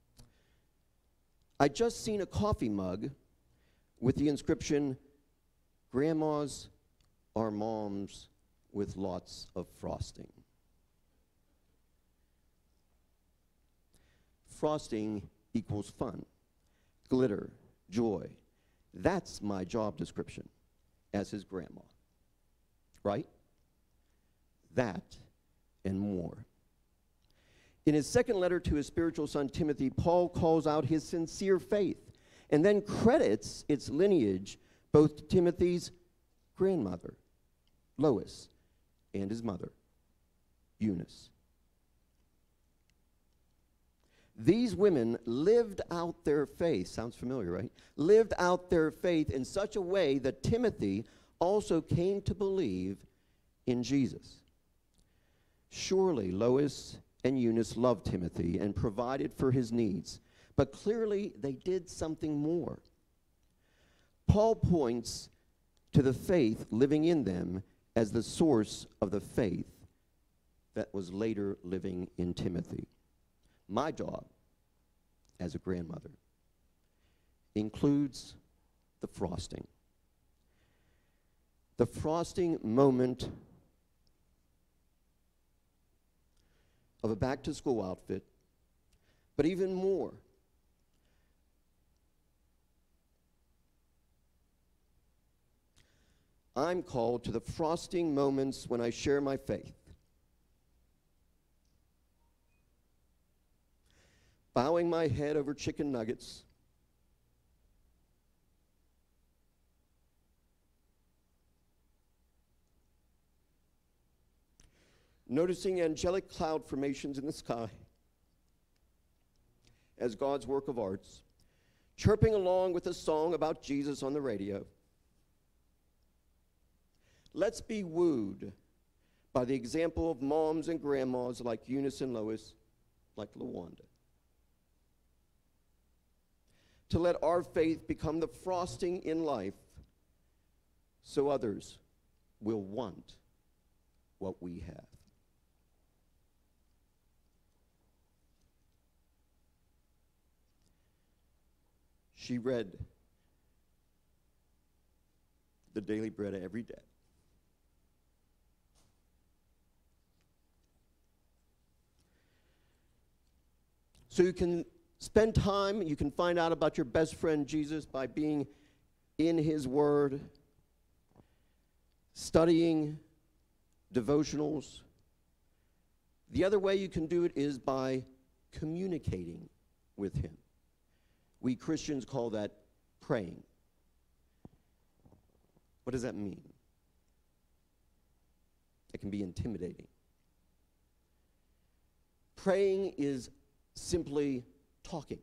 S3: I'd just seen a coffee mug with the inscription, Grandmas are moms with lots of frosting. Frosting equals fun, glitter, joy. That's my job description as his grandma, right? That and more. In his second letter to his spiritual son Timothy, Paul calls out his sincere faith and then credits its lineage both to Timothy's grandmother, Lois, and his mother, Eunice. These women lived out their faith, sounds familiar, right? Lived out their faith in such a way that Timothy also came to believe in Jesus. Surely Lois and Eunice loved Timothy and provided for his needs, but clearly they did something more. Paul points to the faith living in them as the source of the faith that was later living in Timothy. My job as a grandmother includes the frosting. The frosting moment of a back-to-school outfit, but even more, I'm called to the frosting moments when I share my faith. Bowing my head over chicken nuggets, noticing angelic cloud formations in the sky as God's work of arts, chirping along with a song about Jesus on the radio. Let's be wooed by the example of moms and grandmas like Eunice and Lois, like Lawanda. To let our faith become the frosting in life so others will want what we have. She read the Daily Bread every day. So you can spend time, you can find out about your best friend Jesus by being in his word, studying devotionals. The other way you can do it is by communicating with him. We Christians call that praying. What does that mean? It can be intimidating. Praying is simply talking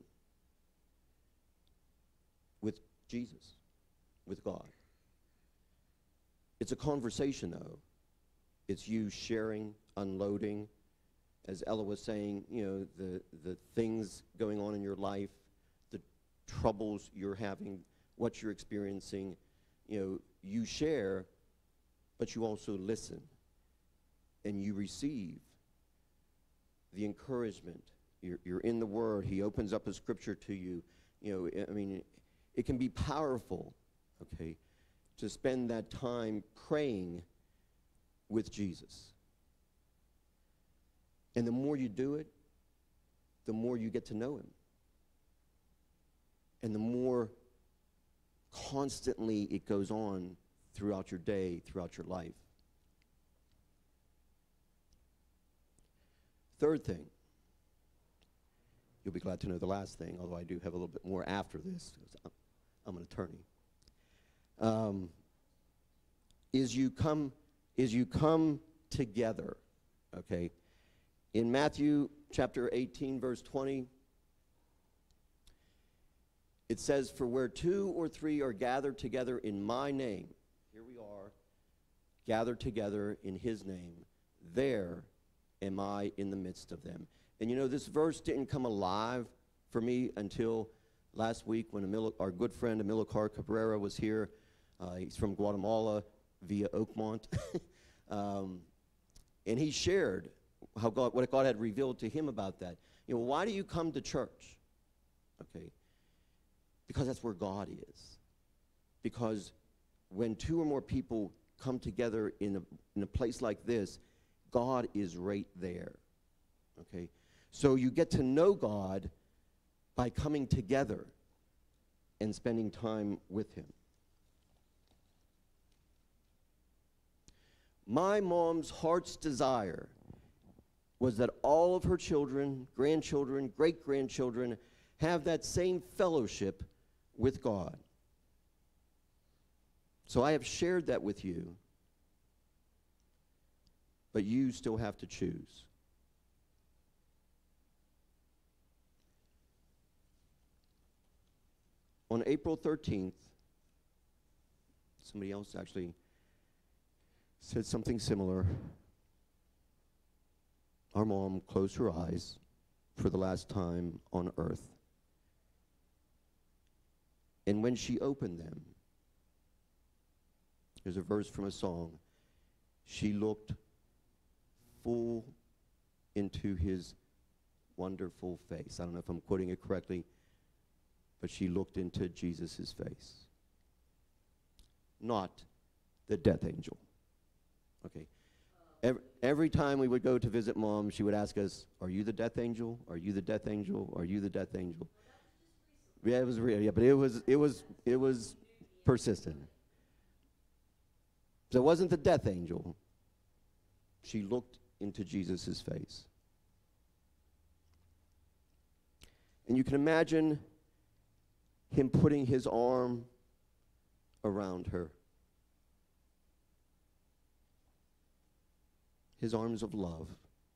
S3: with Jesus, with God. It's a conversation, though. It's you sharing, unloading, as Ella was saying, you know, the, the things going on in your life, the troubles you're having, what you're experiencing. You know, you share, but you also listen, and you receive the encouragement. You're, you're in the Word. He opens up a scripture to you. You know, I mean, it can be powerful, okay, to spend that time praying with Jesus. And the more you do it, the more you get to know him. And the more constantly it goes on throughout your day, throughout your life. Third thing, you'll be glad to know the last thing, although I do have a little bit more after this, because I'm, I'm an attorney, um, is you come, is you come together, okay? In Matthew chapter eighteen, verse twenty, it says, "For where two or three are gathered together in my name," here we are, gathered together in his name, "there am I in the midst of them." And you know, this verse didn't come alive for me until last week when Emil- our good friend Amilcar Cabrera was here. Uh, he's from Guatemala via Oakmont. um, and he shared how God, what God had revealed to him about that. You know, why do you come to church? Okay. Because that's where God is. Because when two or more people come together in a, in a place like this, God is right there. Okay. So you get to know God by coming together and spending time with him. My mom's heart's desire was that all of her children, grandchildren, great-grandchildren have that same fellowship with God. So I have shared that with you, but you still have to choose. On April thirteenth, somebody else actually said something similar. Our mom closed her eyes for the last time on earth. And when she opened them, there's a verse from a song, she looked full into his wonderful face. I don't know if I'm quoting it correctly, but she looked into Jesus' face. Not the death angel. Okay. Every, every time we would go to visit mom, she would ask us, "Are you the death angel? Are you the death angel? Are you the death angel?" Yeah, it was real. Yeah, but it was it was it was persistent. So it wasn't the death angel. She looked into Jesus' face. And you can imagine him putting his arm around her. His arms of love.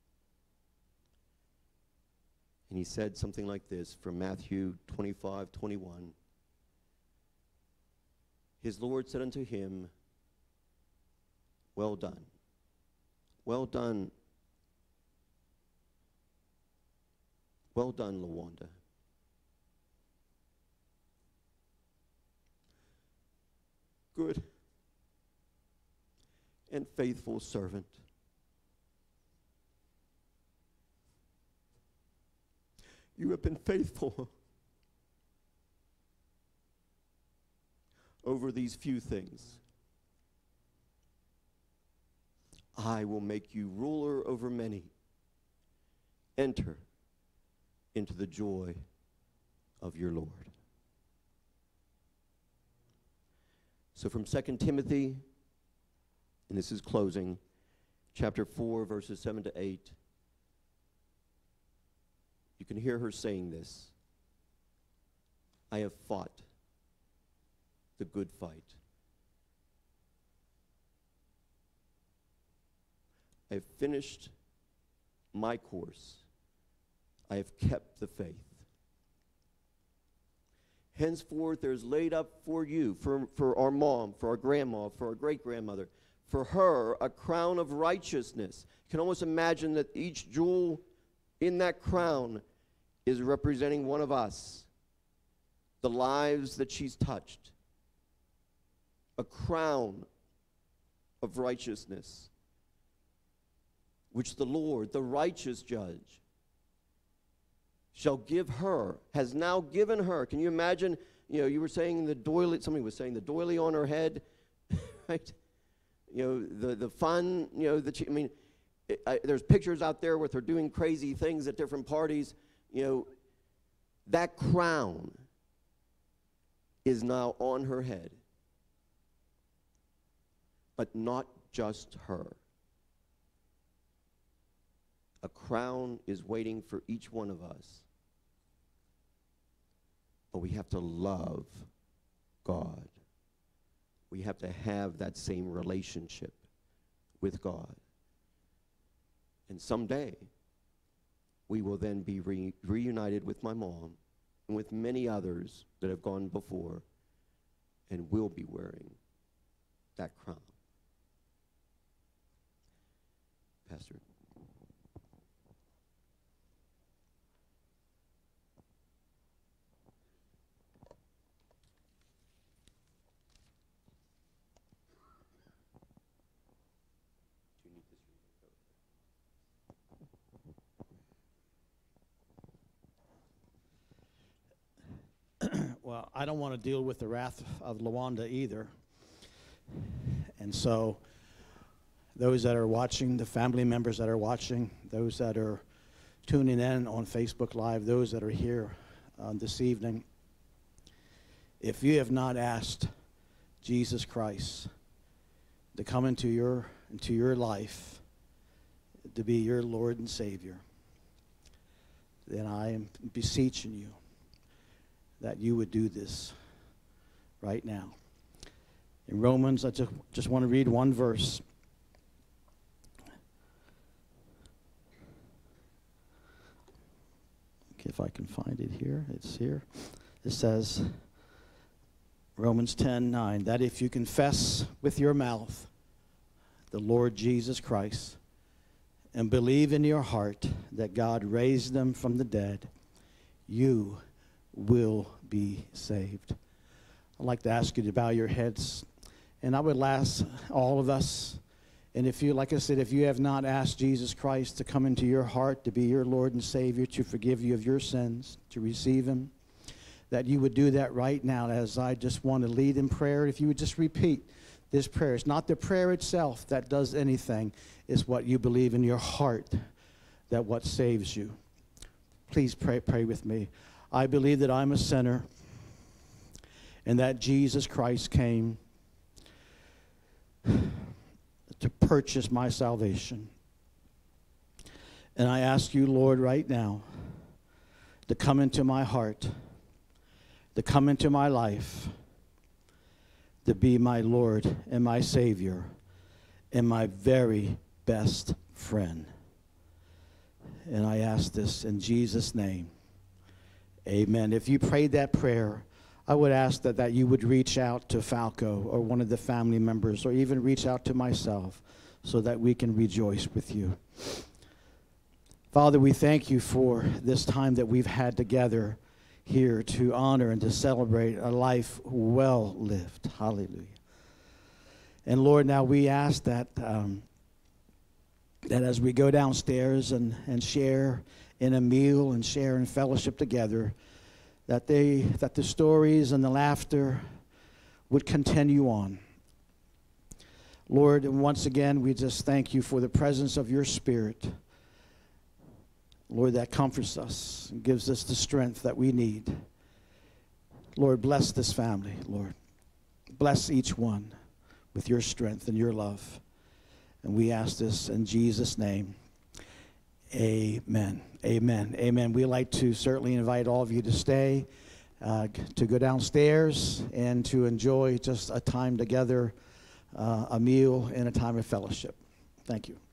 S3: And he said something like this from Matthew twenty-five, twenty-one. His Lord said unto him, "Well done. Well done. Well done, Lawanda. Good and faithful servant. You have been faithful over these few things. I will make you ruler over many. Enter into the joy of your Lord." So from Second Timothy, and this is closing, chapter four, verses seven to eight, you can hear her saying this. I have fought the good fight. I have finished my course. I have kept the faith. henceforth there's laid up for you, for, for our mom, for our grandma, for our great-grandmother, for her a crown of righteousness. You can almost imagine that each jewel in that crown is representing one of us, the lives that she's touched. A crown of righteousness, which the Lord, the righteous judge, shall give her, has now given her. Can you imagine, you know, you were saying the doily, somebody was saying the doily on her head, right? You know, the, the fun, you know, that she, I mean, it, I, there's pictures out there with her doing crazy things at different parties. You know, that crown is now on her head. But not just her. A crown is waiting for each one of us. But we have to love God. We have to have that same relationship with God. And someday, we will then be re- reunited with my mom and with many others that have gone before, and will be wearing that crown. Pastor.
S1: Well, I don't want to deal with the wrath of Lawanda either. And so those that are watching, the family members that are watching, those that are tuning in on Facebook Live, those that are here uh, this evening, if you have not asked Jesus Christ to come into your, into your life, to be your Lord and Savior, then I am beseeching you that you would do this right now. In Romans, I just, just want to read one verse. Okay, if I can find it here, it's here. It says, Romans ten nine, that if you confess with your mouth the Lord Jesus Christ and believe in your heart that God raised them from the dead, you will be saved. I'd like to ask you to bow your heads, and I would ask all of us, and if you, like I said, if you have not asked Jesus Christ to come into your heart, to be your Lord and Savior, to forgive you of your sins, to receive Him, that you would do that right now as I just want to lead in prayer. If you would just repeat this prayer. It's not the prayer itself that does anything. It's what you believe in your heart that what saves you. Please pray, pray with me. I believe that I'm a sinner and that Jesus Christ came to purchase my salvation. And I ask you, Lord, right now to come into my heart, to come into my life, to be my Lord and my Savior and my very best friend. And I ask this in Jesus' name. Amen. If you prayed that prayer, I would ask that, that you would reach out to Falco or one of the family members, or even reach out to myself so that we can rejoice with you. Father, we thank you for this time that we've had together here to honor and to celebrate a life well lived. Hallelujah. And Lord, now we ask that um, that as we go downstairs and, and share in a meal and share in fellowship together, that they that the stories and the laughter would continue on. Lord, and once again, we just thank you for the presence of your Spirit, Lord, that comforts us and gives us the strength that we need. Lord, bless this family, Lord. Bless each one with your strength and your love. And we ask this in Jesus' name. Amen. Amen. Amen. We'd like to certainly invite all of you to stay, uh, to go downstairs and to enjoy just a time together, uh, a meal and a time of fellowship. Thank you.